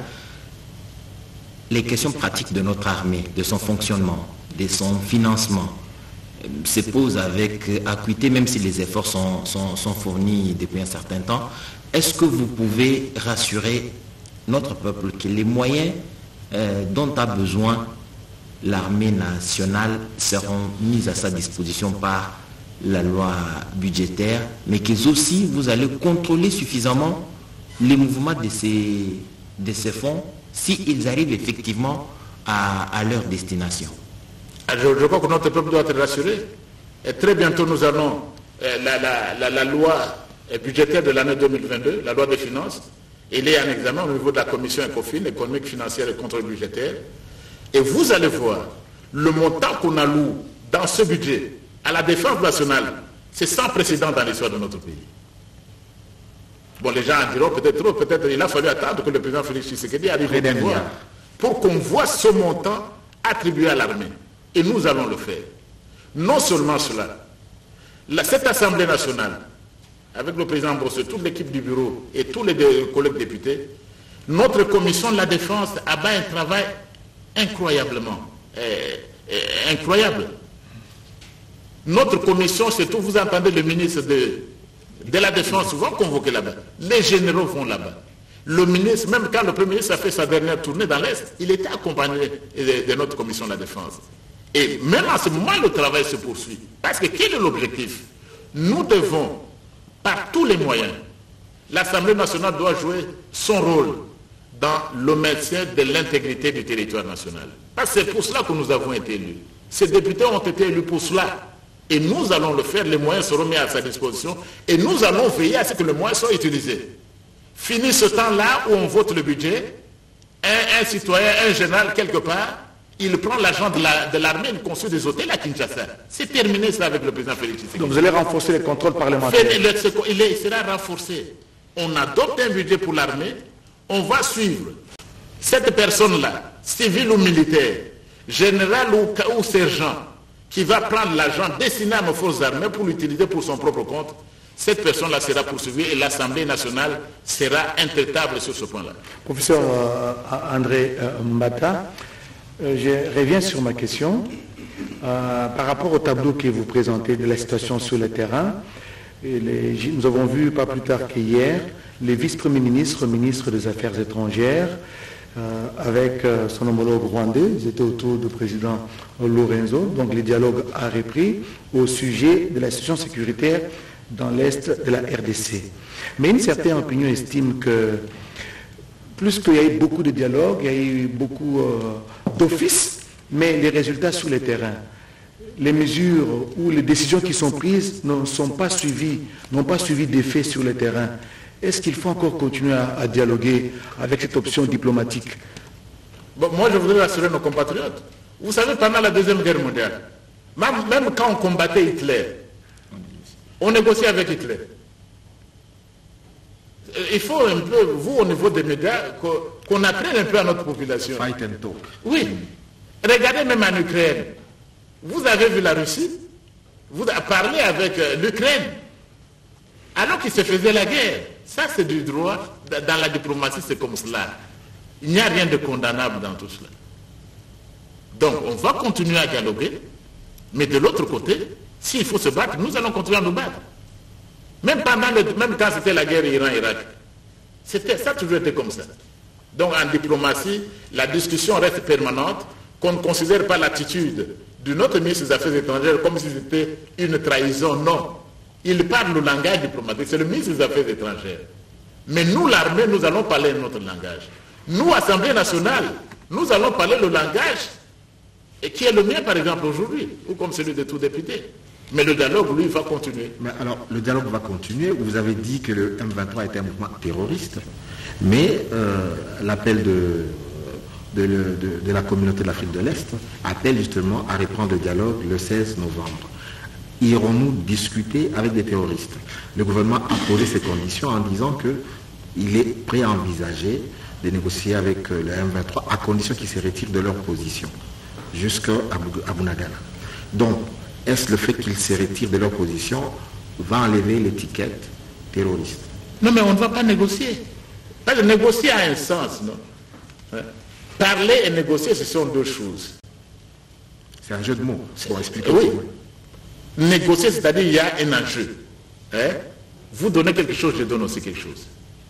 S3: les questions pratiques de notre armée, de son fonctionnement, de son financement, se posent avec acuité, même si les efforts sont, sont, sont fournis depuis un certain temps. Est-ce que vous pouvez rassurer notre peuple que les moyens euh, dont a besoin l'armée nationale seront mis à sa disposition par la loi budgétaire, mais que aussi vous allez contrôler suffisamment les mouvements de ces, de ces fonds s'ils arrivent effectivement à, à leur destination?
S2: Je, je crois que notre peuple doit être rassuré. Et très bientôt, nous allons, euh, la, la, la, la loi budgétaire de l'année deux mille vingt-deux, la loi des finances, elle est en examen au niveau de la commission ECOFIN, économique, financière et contrôle budgétaire. Et vous allez voir, le montant qu'on alloue dans ce budget à la défense nationale, c'est sans précédent dans l'histoire de notre pays. Bon, les gens en diront peut-être trop, peut-être il a fallu attendre que le président Félix Tshisekedi arrive au pouvoir pour qu'on voit ce montant attribué à l'armée. Et nous allons le faire. Non seulement cela, la, cette Assemblée nationale, avec le président Bosse, toute l'équipe du bureau et tous les deux collègues députés, notre commission de la défense abat un travail incroyablement, euh, euh, incroyable. Notre commission, surtout vous entendez le ministre de, de la Défense souvent convoqué là-bas. Les généraux vont là-bas. Le ministre, même quand le Premier ministre a fait sa dernière tournée dans l'Est, il était accompagné de, de notre commission de la Défense. Et même en ce moment, le travail se poursuit. Parce que quel est l'objectif? Nous devons, par tous les moyens, l'Assemblée nationale doit jouer son rôle dans le maintien de l'intégrité du territoire national. Parce que c'est pour cela que nous avons été élus. Ces députés ont été élus pour cela. Et nous allons le faire, les moyens seront mis à sa disposition et nous allons veiller à ce que les moyens soient utilisés. Fini ce temps-là où on vote le budget, un, un citoyen, un général quelque part, il prend l'argent de l'armée, la, il construit des hôtels à Kinshasa. C'est terminé ça avec le président Félix Tshisekedi.
S1: Donc vous allez renforcer les contrôles parlementaires.
S2: Il, il sera renforcé. On adopte un budget pour l'armée, on va suivre cette personne-là, civile ou militaire, général ou, ou sergent, qui va prendre l'argent destiné à nos forces armées pour l'utiliser pour son propre compte. Cette personne-là sera poursuivie et l'Assemblée nationale sera intraitable sur ce point-là.
S1: Professeur euh, André euh, Mbata, euh, je reviens sur ma question. Euh, par rapport au tableau que vous présentez de la situation sur le terrain, et les, nous avons vu pas plus tard qu'hier les vice-premiers ministres, ministres des Affaires étrangères, Euh, avec euh, son homologue rwandais, ils étaient autour du président Lorenzo, donc le dialogue a repris au sujet de la situation sécuritaire dans l'Est de la R D C. Mais une certaine opinion estime que plus qu'il y a eu beaucoup de dialogue, il y a eu beaucoup euh, d'office, mais les résultats sur le terrain, les mesures ou les décisions qui sont prises ne sont pas suivies, n'ont pas suivi d'effet sur le terrain. Est-ce qu'il faut encore continuer à, à dialoguer avec cette option diplomatique?
S2: Bon, moi, je voudrais rassurer nos compatriotes. Vous savez, pendant la Deuxième Guerre mondiale, même, même quand on combattait Hitler, on négociait avec Hitler. Il faut un peu, vous, au niveau des médias, qu'on apprenne un peu à notre population.
S4: Fight and talk.
S2: Oui. Regardez même en Ukraine. Vous avez vu la Russie, vous avez parlé avec l'Ukraine, alors qu'il se faisait la guerre. Ça, c'est du droit. Dans la diplomatie, c'est comme cela. Il n'y a rien de condamnable dans tout cela. Donc, on va continuer à dialoguer, mais de l'autre côté, s'il faut se battre, nous allons continuer à nous battre. Même, pendant le, même quand c'était la guerre Iran-Irak, ça a toujours été comme ça. Donc, en diplomatie, la discussion reste permanente, qu'on ne considère pas l'attitude de notre ministre des Affaires étrangères comme si c'était une trahison. Non. Il parle le langage diplomatique, c'est le ministre des Affaires étrangères. Mais nous, l'armée, nous allons parler notre langage. Nous, Assemblée nationale, nous allons parler le langage qui est le mien, par exemple, aujourd'hui, ou comme celui de tout député. Mais le dialogue, lui, va continuer.
S4: Mais alors, le dialogue va continuer. Vous avez dit que le M vingt-trois était un mouvement terroriste, mais euh, l'appel de, de, de, de la communauté de l'Afrique de l'Est appelle justement à reprendre le dialogue le seize novembre. Irons-nous discuter avec des terroristes? Le gouvernement a posé ces conditions en disant que il est prêt à envisager de négocier avec le M vingt-trois à condition qu'ils se retirent de leur position jusqu'à Bunagana. Donc, est-ce le fait qu'ils se retirent de leur position va enlever l'étiquette terroriste?
S2: Non, mais on ne va pas négocier. Parce que négocier a un sens, non? Hein? Parler et négocier, ce sont deux choses.
S4: C'est un jeu de mots, pour expliquer.
S2: Oui. Négocier, c'est-à-dire il y a un enjeu. Hein? Vous donnez quelque chose, je donne aussi quelque chose.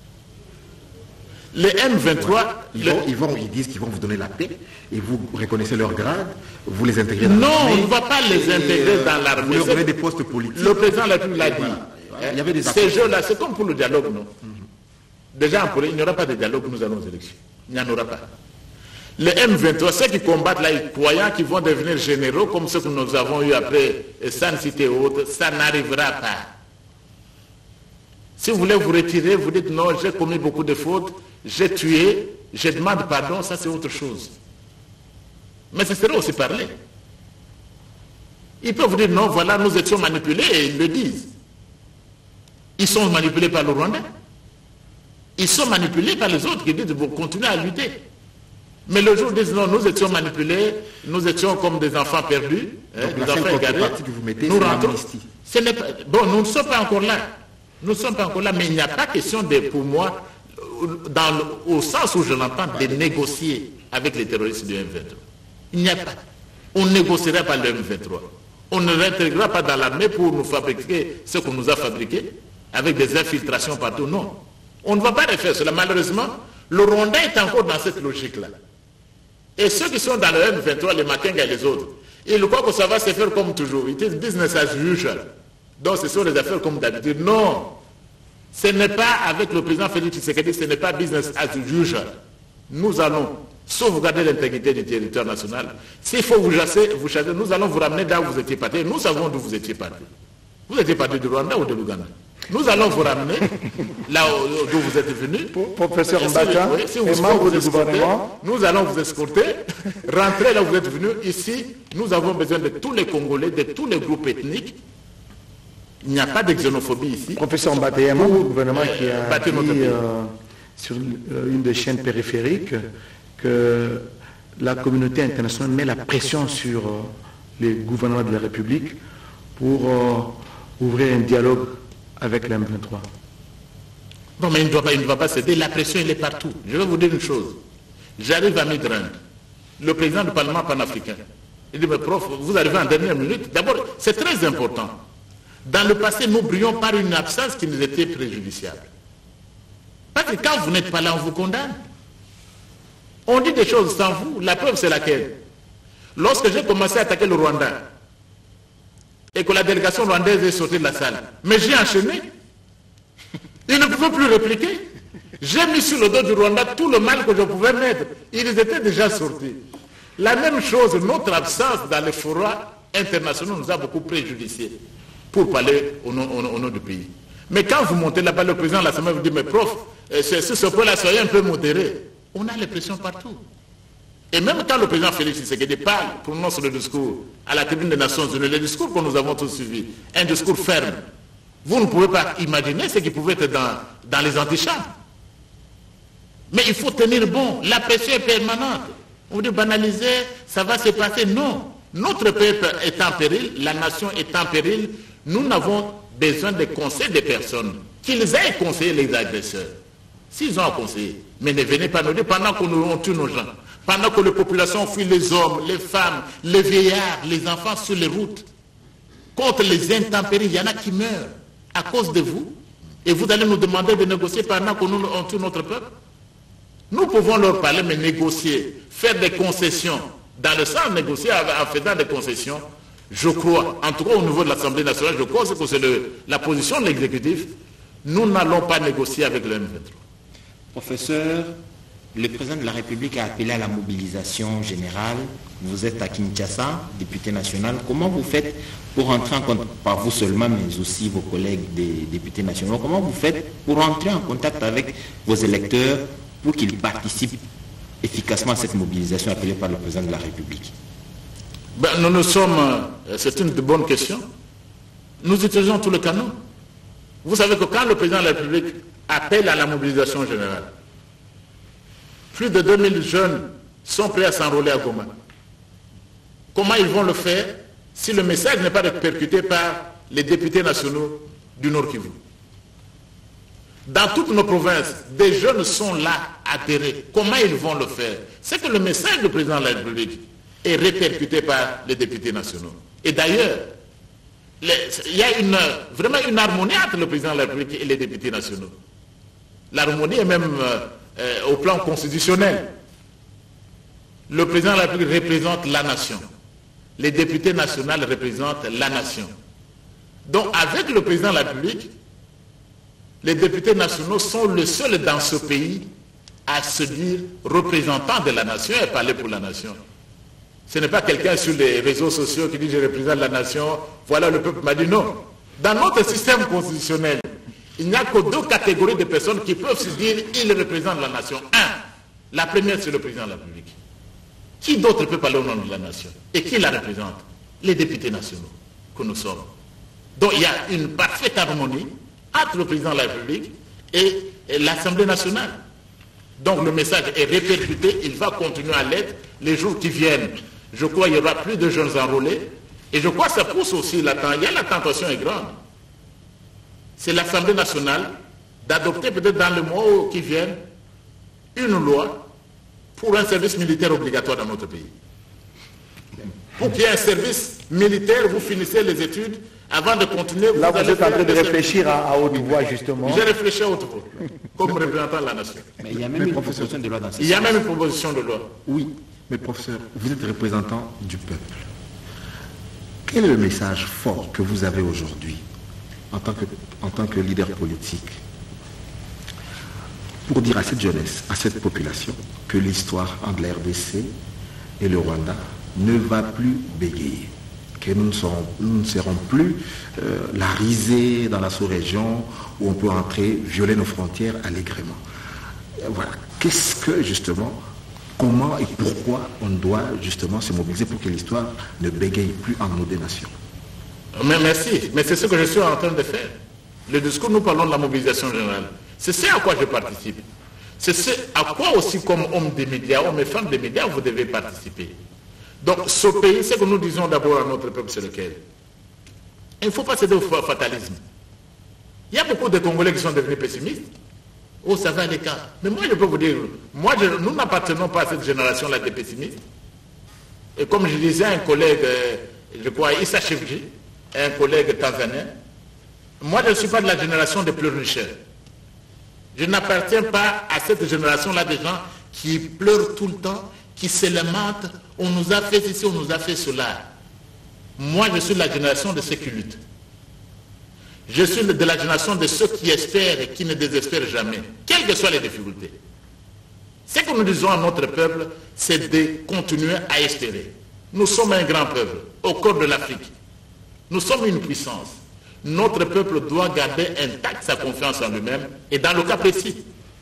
S2: Les M vingt-trois...
S4: Ouais. Ils,
S2: le...
S4: vont, ils, vont, ils disent qu'ils vont vous donner la paix et vous reconnaissez leur grade, vous les intégrez dans
S2: non,
S4: l'armée.
S2: Non, on ne va pas les intégrer euh, dans l'armée.
S4: Vous leur donnez des postes politiques.
S2: Le président l'a dit. Voilà.
S4: Il y avait des
S2: Ces jeux-là, c'est comme pour le dialogue, non? Mm-hmm. Déjà, pour, il n'y aura pas de dialogue, nous allons aux élections. Il n'y en aura pas. Les M vingt-trois, ceux qui combattent là, ils croyant qu'ils vont devenir généraux, comme ceux que nous avons eu après San Cité et autres, ça n'arrivera pas. Si vous voulez vous retirer, vous dites non, j'ai commis beaucoup de fautes, j'ai tué, je demande pardon, ça c'est autre chose. Mais ce serait aussi parler. Ils peuvent vous dire non, voilà, nous étions manipulés et ils le disent. Ils sont manipulés par le Rwanda. Ils sont manipulés par les autres qui disent vous continuez à lutter. Mais le jour où ils disent non, nous étions manipulés, nous étions comme des enfants perdus, hein, des enfants égarés,
S4: que vous mettez,
S2: nous rentrons. Ce n'est pas, bon, nous ne sommes pas encore là. Nous ne sommes pas encore là, mais il n'y a pas question de, pour moi, dans le, au sens où je l'entends, de négocier avec les terroristes du M vingt-trois. Il n'y a pas. On ne négociera pas le M vingt-trois. On ne réintégrera pas dans l'armée pour nous fabriquer ce qu'on nous a fabriqué, avec des infiltrations partout. Non. On ne va pas refaire cela. Malheureusement, le Rwanda est encore dans cette logique-là. Et ceux qui sont dans le M vingt-trois, les Makenga et les autres, ils croient que ça va se faire comme toujours. It is business as usual. Donc ce sont les affaires comme d'habitude. Non. Ce n'est pas avec le président Félix Tshisekedi, ce n'est pas business as usual. Nous allons sauvegarder l'intégrité du territoire national. S'il faut vous chasser, vous chasser, nous allons vous ramener là où vous étiez parti. Nous savons d'où vous étiez parti. Vous étiez parti du Rwanda ou de l'Ouganda? Nous allons vous ramener là d'où vous êtes venu.
S1: Professeur Mbaka,
S2: oui, si vous, membre du gouvernement, nous allons vous escorter, rentrer là où vous êtes venu. Ici, nous avons besoin de tous les Congolais, de tous les groupes ethniques. Il n'y a pas de xénophobie ici.
S1: Professeur Mbaka, il y a un membre du gouvernement qui a dit euh, sur une des chaînes périphériques que la communauté internationale met la pression sur euh, les gouvernements de la République pour euh, ouvrir un dialogue avec l'M vingt-trois.
S2: Non, mais il ne doit pas, il ne va pas céder. La pression, elle est partout. Je vais vous dire une chose. J'arrive à Midrand, le président du Parlement panafricain. Il dit, mais prof, vous arrivez en dernière minute. D'abord, c'est très important. Dans le passé, nous brillons par une absence qui nous était préjudiciable. Parce que quand vous n'êtes pas là, on vous condamne. On dit des choses sans vous. La preuve, c'est laquelle? Lorsque j'ai commencé à attaquer le Rwanda, et que la délégation rwandaise est sortie de la salle, mais j'ai enchaîné. Ils ne pouvaient plus répliquer. J'ai mis sur le dos du Rwanda tout le mal que je pouvais mettre. Ils étaient déjà sortis. La même chose, notre absence dans les forats internationaux nous a beaucoup préjudiciés pour parler au nom, au, au nom du pays. Mais quand vous montez là-bas, le président de l'Assemblée vous dit, mais prof, sur ce point-là, soyez un peu modéré. On a les pressions partout. Et même quand le président Félix Tshisekedi parle, prononce le discours à la tribune des Nations Unies, le discours que nous avons tous suivi, un discours ferme, vous ne pouvez pas imaginer ce qui pouvait être dans, dans les antichambres. Mais il faut tenir bon. La pression est permanente. On vous dit banaliser, ça va se passer. Non. Notre peuple est en péril, la nation est en péril. Nous n'avons besoin des conseils des personnes. Qu'ils aient conseillé les agresseurs. S'ils ont à conseiller. Mais ne venez pas nous dire pendant qu'on tue nos gens. Pendant que les populations fuient les hommes, les femmes, les vieillards, les enfants sur les routes. Contre les intempéries, il y en a qui meurent à cause de vous. Et vous allez nous demander de négocier pendant qu'on tue notre peuple. Nous pouvons leur parler, mais négocier, faire des concessions. Dans le sens négocier en faisant des concessions, je crois, en tout cas au niveau de l'Assemblée nationale, je crois que c'est le, la position de l'exécutif, nous n'allons pas négocier avec le M vingt-trois.
S3: Professeur, le président de la République a appelé à la mobilisation générale. Vous êtes à Kinshasa, député national. Comment vous faites pour entrer en contact, pas vous seulement, mais aussi vos collègues des députés nationaux, comment vous faites pour entrer en contact avec vos électeurs pour qu'ils participent efficacement à cette mobilisation appelée par le président de la République?
S2: Ben, nous nous sommes, c'est une bonne question. Nous utilisons tous les canaux. Vous savez que quand le président de la République appelle à la mobilisation générale. Plus de deux mille jeunes sont prêts à s'enrôler à Goma. Comment ils vont le faire si le message n'est pas répercuté par les députés nationaux du Nord Kivu? Dans toutes nos provinces, des jeunes sont là, adhérés. Comment ils vont le faire? C'est que le message du président de la République est répercuté par les députés nationaux. Et d'ailleurs, il y a une, vraiment une harmonie entre le président de la République et les députés nationaux. L'harmonie est même euh, au plan constitutionnel. Le président de la République représente la nation. Les députés nationaux représentent la nation. Donc avec le président de la République, les députés nationaux sont les seuls dans ce pays à se dire représentants de la nation et parler pour la nation. Ce n'est pas quelqu'un sur les réseaux sociaux qui dit je représente la nation, voilà le peuple m'a dit non. Dans notre système constitutionnel, il n'y a que deux catégories de personnes qui peuvent se dire ils représentent la nation. Un, la première c'est le président de la République. Qui d'autre peut parler au nom de la nation? Et qui la représente? Les députés nationaux que nous sommes. Donc il y a une parfaite harmonie entre le président de la République et, et l'Assemblée nationale. Donc le message est répercuté, il va continuer à l'être. Les jours qui viennent, je crois qu'il y aura plus de jeunes enrôlés. Et je crois que ça pousse aussi la tentation. Il y a la tentation est grande. C'est l'Assemblée nationale d'adopter peut-être dans le mois qui viennent une loi pour un service militaire obligatoire dans notre pays. Pour qu'il y ait un service militaire, vous finissez les études, avant de continuer... Vous
S1: Là, vous êtes en train de réfléchir à, à haute voix, justement.
S2: J'ai réfléchi à haute voix, comme représentant de la nation.
S3: Mais il y a même une proposition de loi dans ce sens.
S2: Il y a même une proposition de loi.
S4: Oui, mais professeur, vous êtes représentant du peuple. Quel est le message fort que vous avez aujourd'hui en tant que, en tant que leader politique pour dire à cette jeunesse, à cette population, que l'histoire entre la R D C et le Rwanda ne va plus bégayer, que nous ne serons, nous ne serons plus euh, la risée dans la sous-région où on peut entrer, violer nos frontières allègrement. Voilà. Qu'est-ce que, justement, comment et pourquoi on doit, justement, se mobiliser pour que l'histoire ne bégaye plus en nos deux nations?
S2: Mais merci, mais c'est ce que je suis en train de faire. Le discours, nous parlons de la mobilisation générale. C'est ce à quoi je participe. C'est ce à quoi aussi, comme homme des médias, hommes et femmes des médias, vous devez participer. Donc, ce pays, ce que nous disons d'abord à notre peuple, c'est lequel? Il ne faut pas céder au fatalisme. Il y a beaucoup de Congolais qui sont devenus pessimistes. Oh, ça va les cas. Mais moi, je peux vous dire, moi, je, nous n'appartenons pas à cette génération-là des pessimistes. Et comme je disais à un collègue, je crois, Issa Chefji, un collègue tanzanien, moi, je ne suis pas de la génération des pleurnicheurs. Je n'appartiens pas à cette génération-là des gens qui pleurent tout le temps, qui se lamentent, on nous a fait ceci, on nous a fait cela. Moi, je suis de la génération de ceux qui luttent. Je suis de la génération de ceux qui espèrent et qui ne désespèrent jamais, quelles que soient les difficultés. Ce que nous disons à notre peuple, c'est de continuer à espérer. Nous sommes un grand peuple, au cœur de l'Afrique. Nous sommes une puissance. Notre peuple doit garder intacte sa confiance en lui-même et dans le cas précis,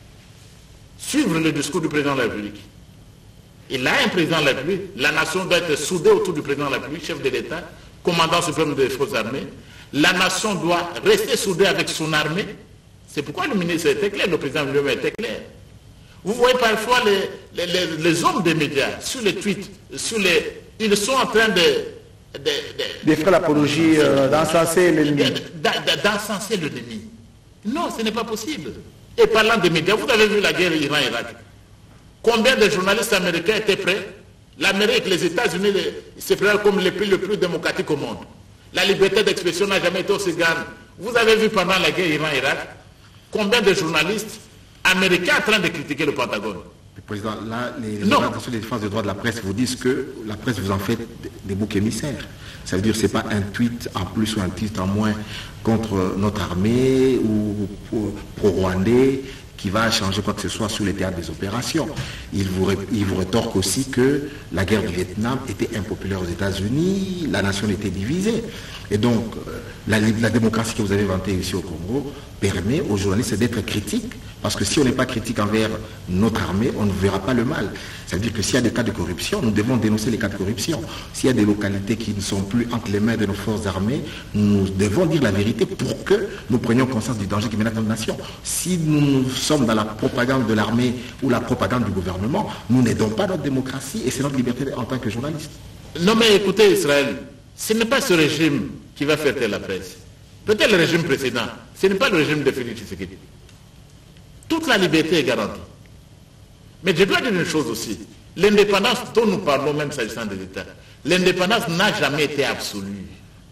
S2: suivre le discours du président de la République. Il a un président de la République, la nation doit être soudée autour du président de la République, chef de l'État, commandant suprême des forces armées. La nation doit rester soudée avec son armée. C'est pourquoi le ministre était clair, le président lui-même était clair. Vous voyez parfois les, les, les, les hommes des médias, sur les tweets, sur les, ils sont en train de... De, de,
S1: de faire l'apologie, euh, d'encenser l'ennemi.
S2: D'encenser l'ennemi. Non, ce n'est pas possible. Et parlant des médias, vous avez vu la guerre Iran-Irak. Combien de journalistes américains étaient prêts? L'Amérique, les États-Unis, c'est prêt comme les pays les plus démocratiques au monde. La liberté d'expression n'a jamais été aussi grande. Vous avez vu pendant la guerre Iran-Irak, combien de journalistes américains en train de critiquer le Pentagone?
S4: Président, là, les organisations de défense des droits de la presse vous disent que la presse vous en fait des boucs émissaires. Ça veut dire que ce n'est pas un tweet en plus ou un tweet en moins contre notre armée ou pro-rwandais qui va changer quoi que ce soit sur les théâtres des opérations. Il vous, il vous rétorque aussi que la guerre du Vietnam était impopulaire aux États-Unis, la nation était divisée. Et donc, la, la démocratie que vous avez inventée ici au Congo permet aux journalistes d'être critiques, parce que si on n'est pas critique envers notre armée, on ne verra pas le mal. C'est-à-dire que s'il y a des cas de corruption, nous devons dénoncer les cas de corruption. S'il y a des localités qui ne sont plus entre les mains de nos forces armées, nous devons dire la vérité pour que nous prenions conscience du danger qui menace notre nation. Si nous sommes dans la propagande de l'armée ou la propagande du gouvernement, nous n'aidons pas notre démocratie et c'est notre liberté en tant que journaliste.
S2: Non mais écoutez Israël, ce n'est pas ce régime qui va faire taire la presse. Peut-être le régime précédent, ce n'est pas le régime de Félix Tshisekedi. Toute la liberté est garantie. Mais je dois dire une chose aussi. L'indépendance dont nous parlons, même s'agissant des États, l'indépendance n'a jamais été absolue.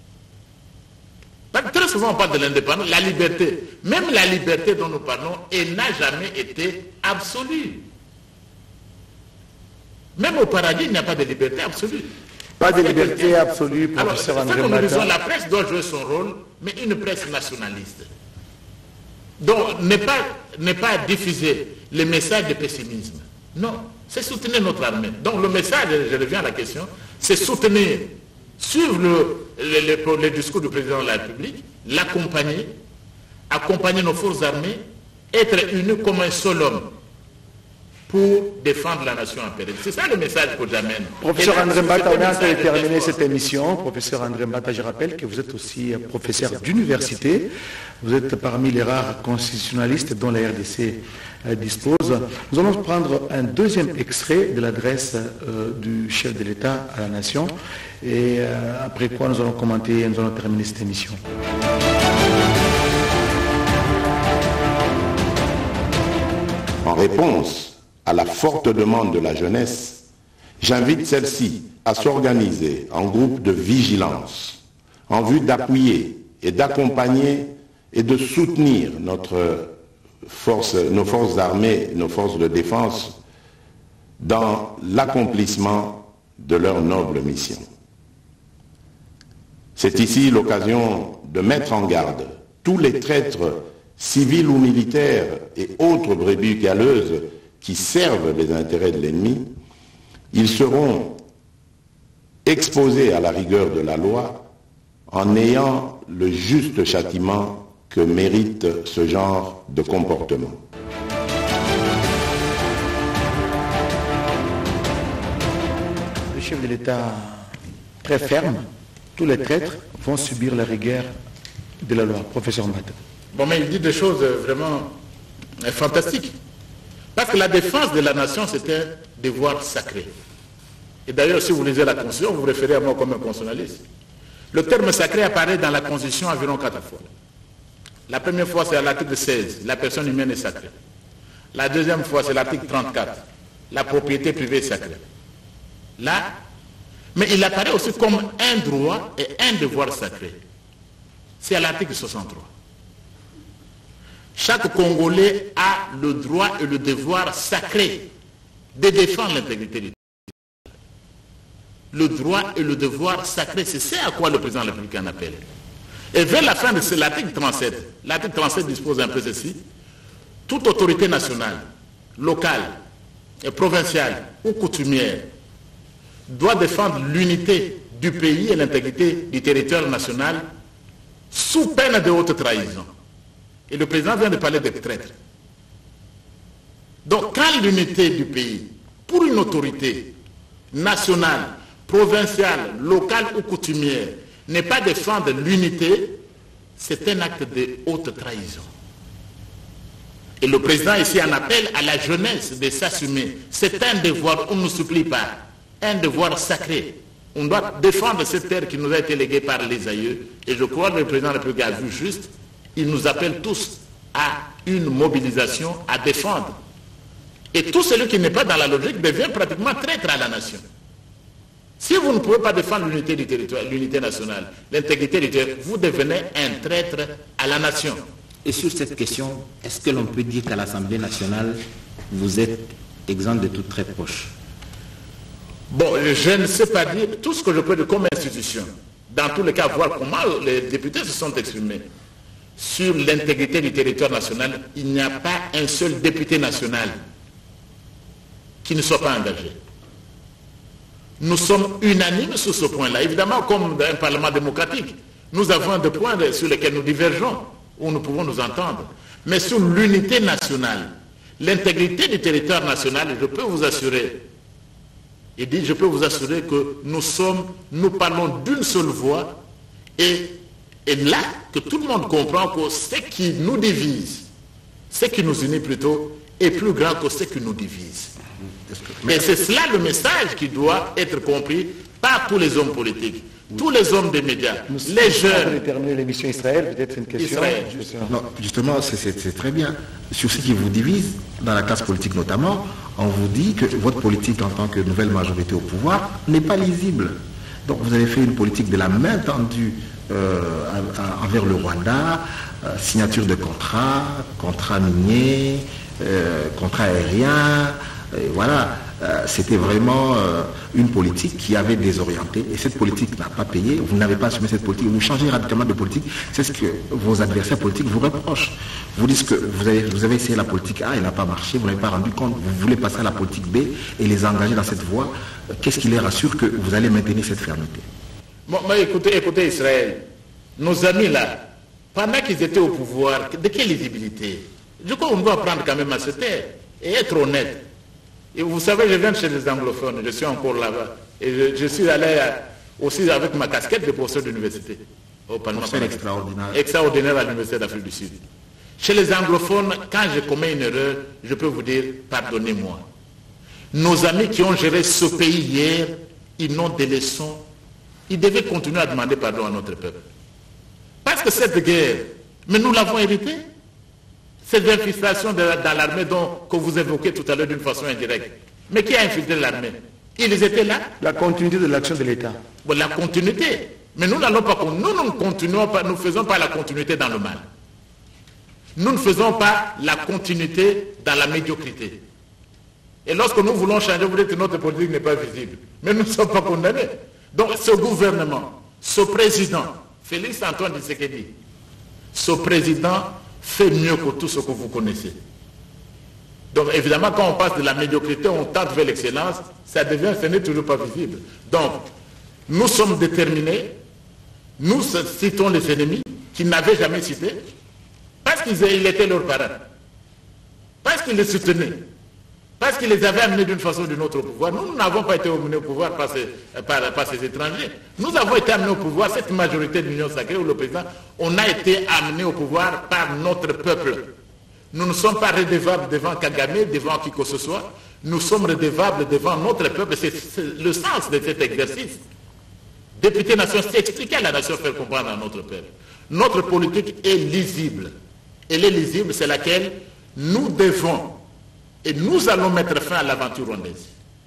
S2: Très souvent on parle de l'indépendance, la liberté. Même la liberté dont nous parlons, elle n'a jamais été absolue. Même au paradis, il n'y a pas de liberté absolue.
S1: Pas de liberté absolue, professeur
S2: Alors,
S1: André
S2: ça que nous disons,
S1: Mbata.
S2: la presse doit jouer son rôle, mais une presse nationaliste. Donc, ne pas, ne pas diffuser les messages de pessimisme. Non, c'est soutenir notre armée. Donc, le message, je reviens à la question, c'est soutenir, suivre le, le, le, le discours du président de la République, l'accompagner, accompagner nos forces armées, être unis comme un seul homme pour défendre la nation impériale. C'est ça le message que j'amène.
S1: Professeur
S2: là,
S1: André Mbata, on est en train de
S2: message
S1: terminer
S2: d'espoir.
S1: cette émission. Professeur André Mbata, je rappelle que vous êtes aussi professeur d'université. Vous êtes parmi les rares constitutionnalistes dont la R D C euh, dispose. Nous allons prendre un deuxième extrait de l'adresse euh, du chef de l'État à la nation. Et euh, après quoi nous allons commenter et nous allons terminer cette émission.
S5: En réponse à la forte demande de la jeunesse, j'invite celle-ci à s'organiser en groupe de vigilance en vue d'appuyer et d'accompagner et de soutenir notre force, nos forces armées, nos forces de défense dans l'accomplissement de leur noble mission. C'est ici l'occasion de mettre en garde tous les traîtres civils ou militaires et autres brebis galeuses qui servent les intérêts de l'ennemi. Ils seront exposés à la rigueur de la loi en ayant le juste châtiment que mérite ce genre de comportement.
S1: Le chef de l'État très ferme, tous les traîtres vont subir la rigueur de la loi. Professeur Mbata.
S2: Bon, mais il dit des choses vraiment euh, fantastiques. Parce que la défense de la nation, c'est un devoir sacré. Et d'ailleurs, si vous lisez la Constitution, vous vous référez à moi comme un constitutionnaliste. Le terme sacré apparaît dans la Constitution environ quatre fois. La première fois, c'est à l'article seize, la personne humaine est sacrée. La deuxième fois, c'est l'article trente-quatre, la propriété privée est sacrée. Là, mais il apparaît aussi comme un droit et un devoir sacré. C'est à l'article soixante-trois. Chaque Congolais a le droit et le devoir sacré de défendre l'intégrité du territoire. Le droit et le devoir sacré, c'est ce à quoi le président de la République en appelle. Et vers la fin de l'article trente-sept, l'article trente-sept dispose un peu ceci: toute autorité nationale, locale, et provinciale ou coutumière doit défendre l'unité du pays et l'intégrité du territoire national sous peine de haute trahison. Et le président vient de parler des traîtres. Donc quand l'unité du pays, pour une autorité nationale, provinciale, locale ou coutumière, n'est pas défendre l'unité, c'est un acte de haute trahison. Et le président ici en appelle à la jeunesse de s'assumer. C'est un devoir, on ne nous supplie pas, un devoir sacré. On doit défendre cette terre qui nous a été léguée par les aïeux. Et je crois que le président de la République a vu juste. Il nous appelle tous à une mobilisation à défendre. Et tout celui qui n'est pas dans la logique devient pratiquement traître à la nation. Si vous ne pouvez pas défendre l'unité du territoire, l'unité nationale, l'intégrité du territoire, vous devenez un traître à la nation.
S3: Et sur cette question, est-ce que l'on peut dire qu'à l'Assemblée nationale, vous êtes exempt de toute très proche?
S2: Bon, je ne sais pas dire tout ce que je peux dire comme institution. Dans tous les cas, voir comment les députés se sont exprimés. sur l'intégrité du territoire national, il n'y a pas un seul député national qui ne soit pas engagé. Nous sommes unanimes sur ce point-là. Évidemment, comme un Parlement démocratique, nous avons des points sur lesquels nous divergeons, où nous pouvons nous entendre. Mais sur l'unité nationale, l'intégrité du territoire national, je peux vous assurer, et dit, je peux vous assurer que nous sommes, nous parlons d'une seule voix, et, et là, que tout le monde comprend que ce qui nous divise, ce qui nous unit plutôt, est plus grand que ce qui nous divise. Et c'est cela le message qui doit être compris par tous les hommes politiques, tous les hommes des médias,
S1: Nous
S2: les jeunes.
S1: Pour terminer l'émission Israël, peut-être une question.
S2: Israël.
S4: Non, justement, c'est très bien. Sur ce qui vous divise, dans la classe politique notamment, on vous dit que votre politique en tant que nouvelle majorité au pouvoir n'est pas lisible. Donc vous avez fait une politique de la main tendue euh, à, à, envers le Rwanda, euh, signature de contrats, contrats miniers, euh, contrats aériens, et voilà. Euh, c'était vraiment euh, une politique qui avait désorienté et cette politique n'a pas payé. Vous n'avez pas assumé cette politique, vous changez radicalement de politique. C'est ce que vos adversaires politiques vous reprochent. Vous disent que vous avez, vous avez essayé la politique A, elle n'a pas marché, vous n'avez pas rendu compte, vous voulez passer à la politique B et les engager dans cette voie. Qu'est-ce qui les rassure que vous allez maintenir cette fermeté?
S2: Bon, mais écoutez, écoutez Israël, nos amis là, pendant qu'ils étaient au pouvoir, de quelle lisibilité? Je crois qu'on doit prendre quand même à se taire et être honnête. Et vous savez, je viens de chez les anglophones, je suis encore là-bas. Et je, je suis allé à, aussi avec ma casquette de professeur d'université. Au Parlement
S4: extraordinaire.
S2: Extraordinaire à l'Université d'Afrique du Sud. Chez les anglophones, quand je commets une erreur, je peux vous dire, pardonnez-moi. Nos amis qui ont géré ce pays hier, ils n'ont des leçons. Ils devaient continuer à demander pardon à notre peuple. Parce que cette guerre, mais nous l'avons héritée. Cette infiltration de, dans l'armée que vous évoquez tout à l'heure d'une façon indirecte. Mais qui a infiltré l'armée? Ils étaient là.
S1: La continuité de l'action de l'État.
S2: Bon, la continuité. Mais nous n'allons pas, nous ne continuons pas, nous ne faisons pas la continuité dans le mal. Nous ne faisons pas la continuité dans la médiocrité. Et lorsque nous voulons changer, vous dites que notre politique n'est pas visible. Mais nous ne sommes pas condamnés. Donc ce gouvernement, ce président, Félix Antoine Tshisekedi, ce président fait mieux que tout ce que vous connaissez. Donc évidemment, quand on passe de la médiocrité, on tente vers l'excellence, ça devient, ce n'est toujours pas visible. Donc, nous sommes déterminés, nous citons les ennemis qui n'avaient jamais cité, parce qu'ils étaient leurs parents, parce qu'ils les soutenaient, parce qu'ils les avaient amenés d'une façon ou d'une autre au pouvoir. Nous n'avons pas été amenés au pouvoir par ces, par, par ces étrangers. Nous avons été amenés au pouvoir, cette majorité de l'Union sacrée ou le président, on a été amenés au pouvoir par notre peuple. Nous ne sommes pas redevables devant Kagame, devant qui que ce soit. Nous sommes redevables devant notre peuple. C'est le sens de cet exercice. Député nation, c'est expliquer à la nation, faire comprendre à notre peuple. Notre politique est lisible. Elle est lisible, c'est laquelle nous devons, et nous allons mettre fin à l'aventure rwandaise.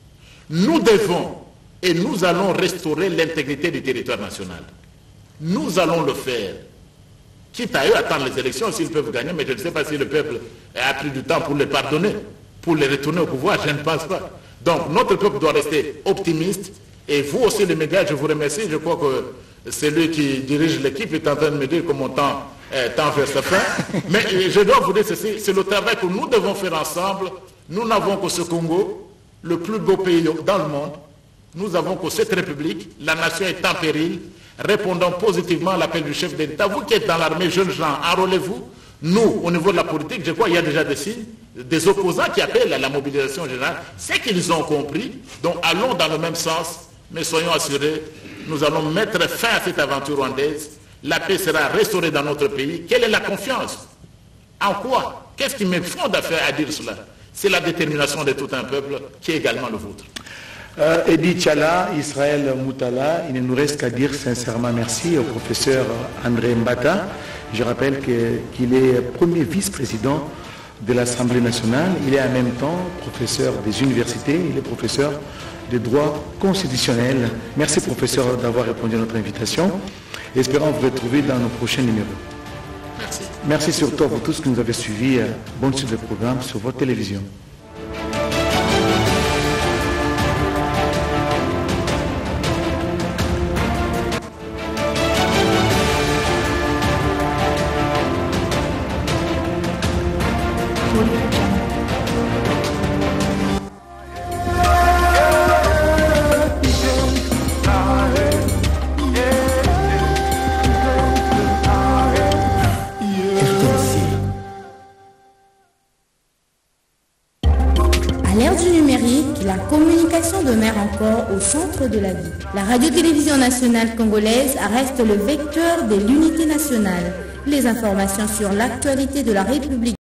S2: Nous devons, et nous allons restaurer l'intégrité du territoire national. Nous allons le faire. Quitte à eux attendre les élections, s'ils peuvent gagner, mais je ne sais pas si le peuple a pris du temps pour les pardonner, pour les retourner au pouvoir, je ne pense pas. Donc notre peuple doit rester optimiste, et vous aussi les médias, je vous remercie, je crois que celui qui dirige l'équipe est en train de me dire que mon temps tend vers sa fin, mais je dois vous dire ceci, c'est le travail que nous devons faire ensemble. Nous n'avons que ce Congo, le plus beau pays dans le monde, nous avons que cette République, la nation est en péril, répondons positivement à l'appel du chef d'État. Vous qui êtes dans l'armée, jeunes gens, enrôlez-vous. Nous, au niveau de la politique, je crois qu'il y a déjà des signes, des opposants qui appellent à la mobilisation générale. C'est qu'ils ont compris, donc allons dans le même sens, mais soyons assurés, nous allons mettre fin à cette aventure rwandaise. La paix sera restaurée dans notre pays. Quelle est la confiance? En quoi? Qu'est-ce qui me fonde à, faire, à dire cela? C'est la détermination de tout un peuple qui est également le vôtre.
S1: Euh, Edi Tchala, Israël Moutala, il ne nous reste qu'à dire sincèrement merci au professeur André Mbata. Je rappelle qu'il qu est premier vice-président de l'Assemblée nationale. Il est en même temps professeur des universités, il est professeur de droit constitutionnel. Merci professeur d'avoir répondu à notre invitation. Espérons vous retrouver dans nos prochains numéros.
S2: Merci.
S1: Merci surtout à vous tous qui nous avez suivis. Bonne suite de programme sur votre télévision.
S6: À l'ère du numérique, la communication demeure encore au centre de la vie. La radio-télévision nationale congolaise reste le vecteur de l'unité nationale. Les informations sur l'actualité de la République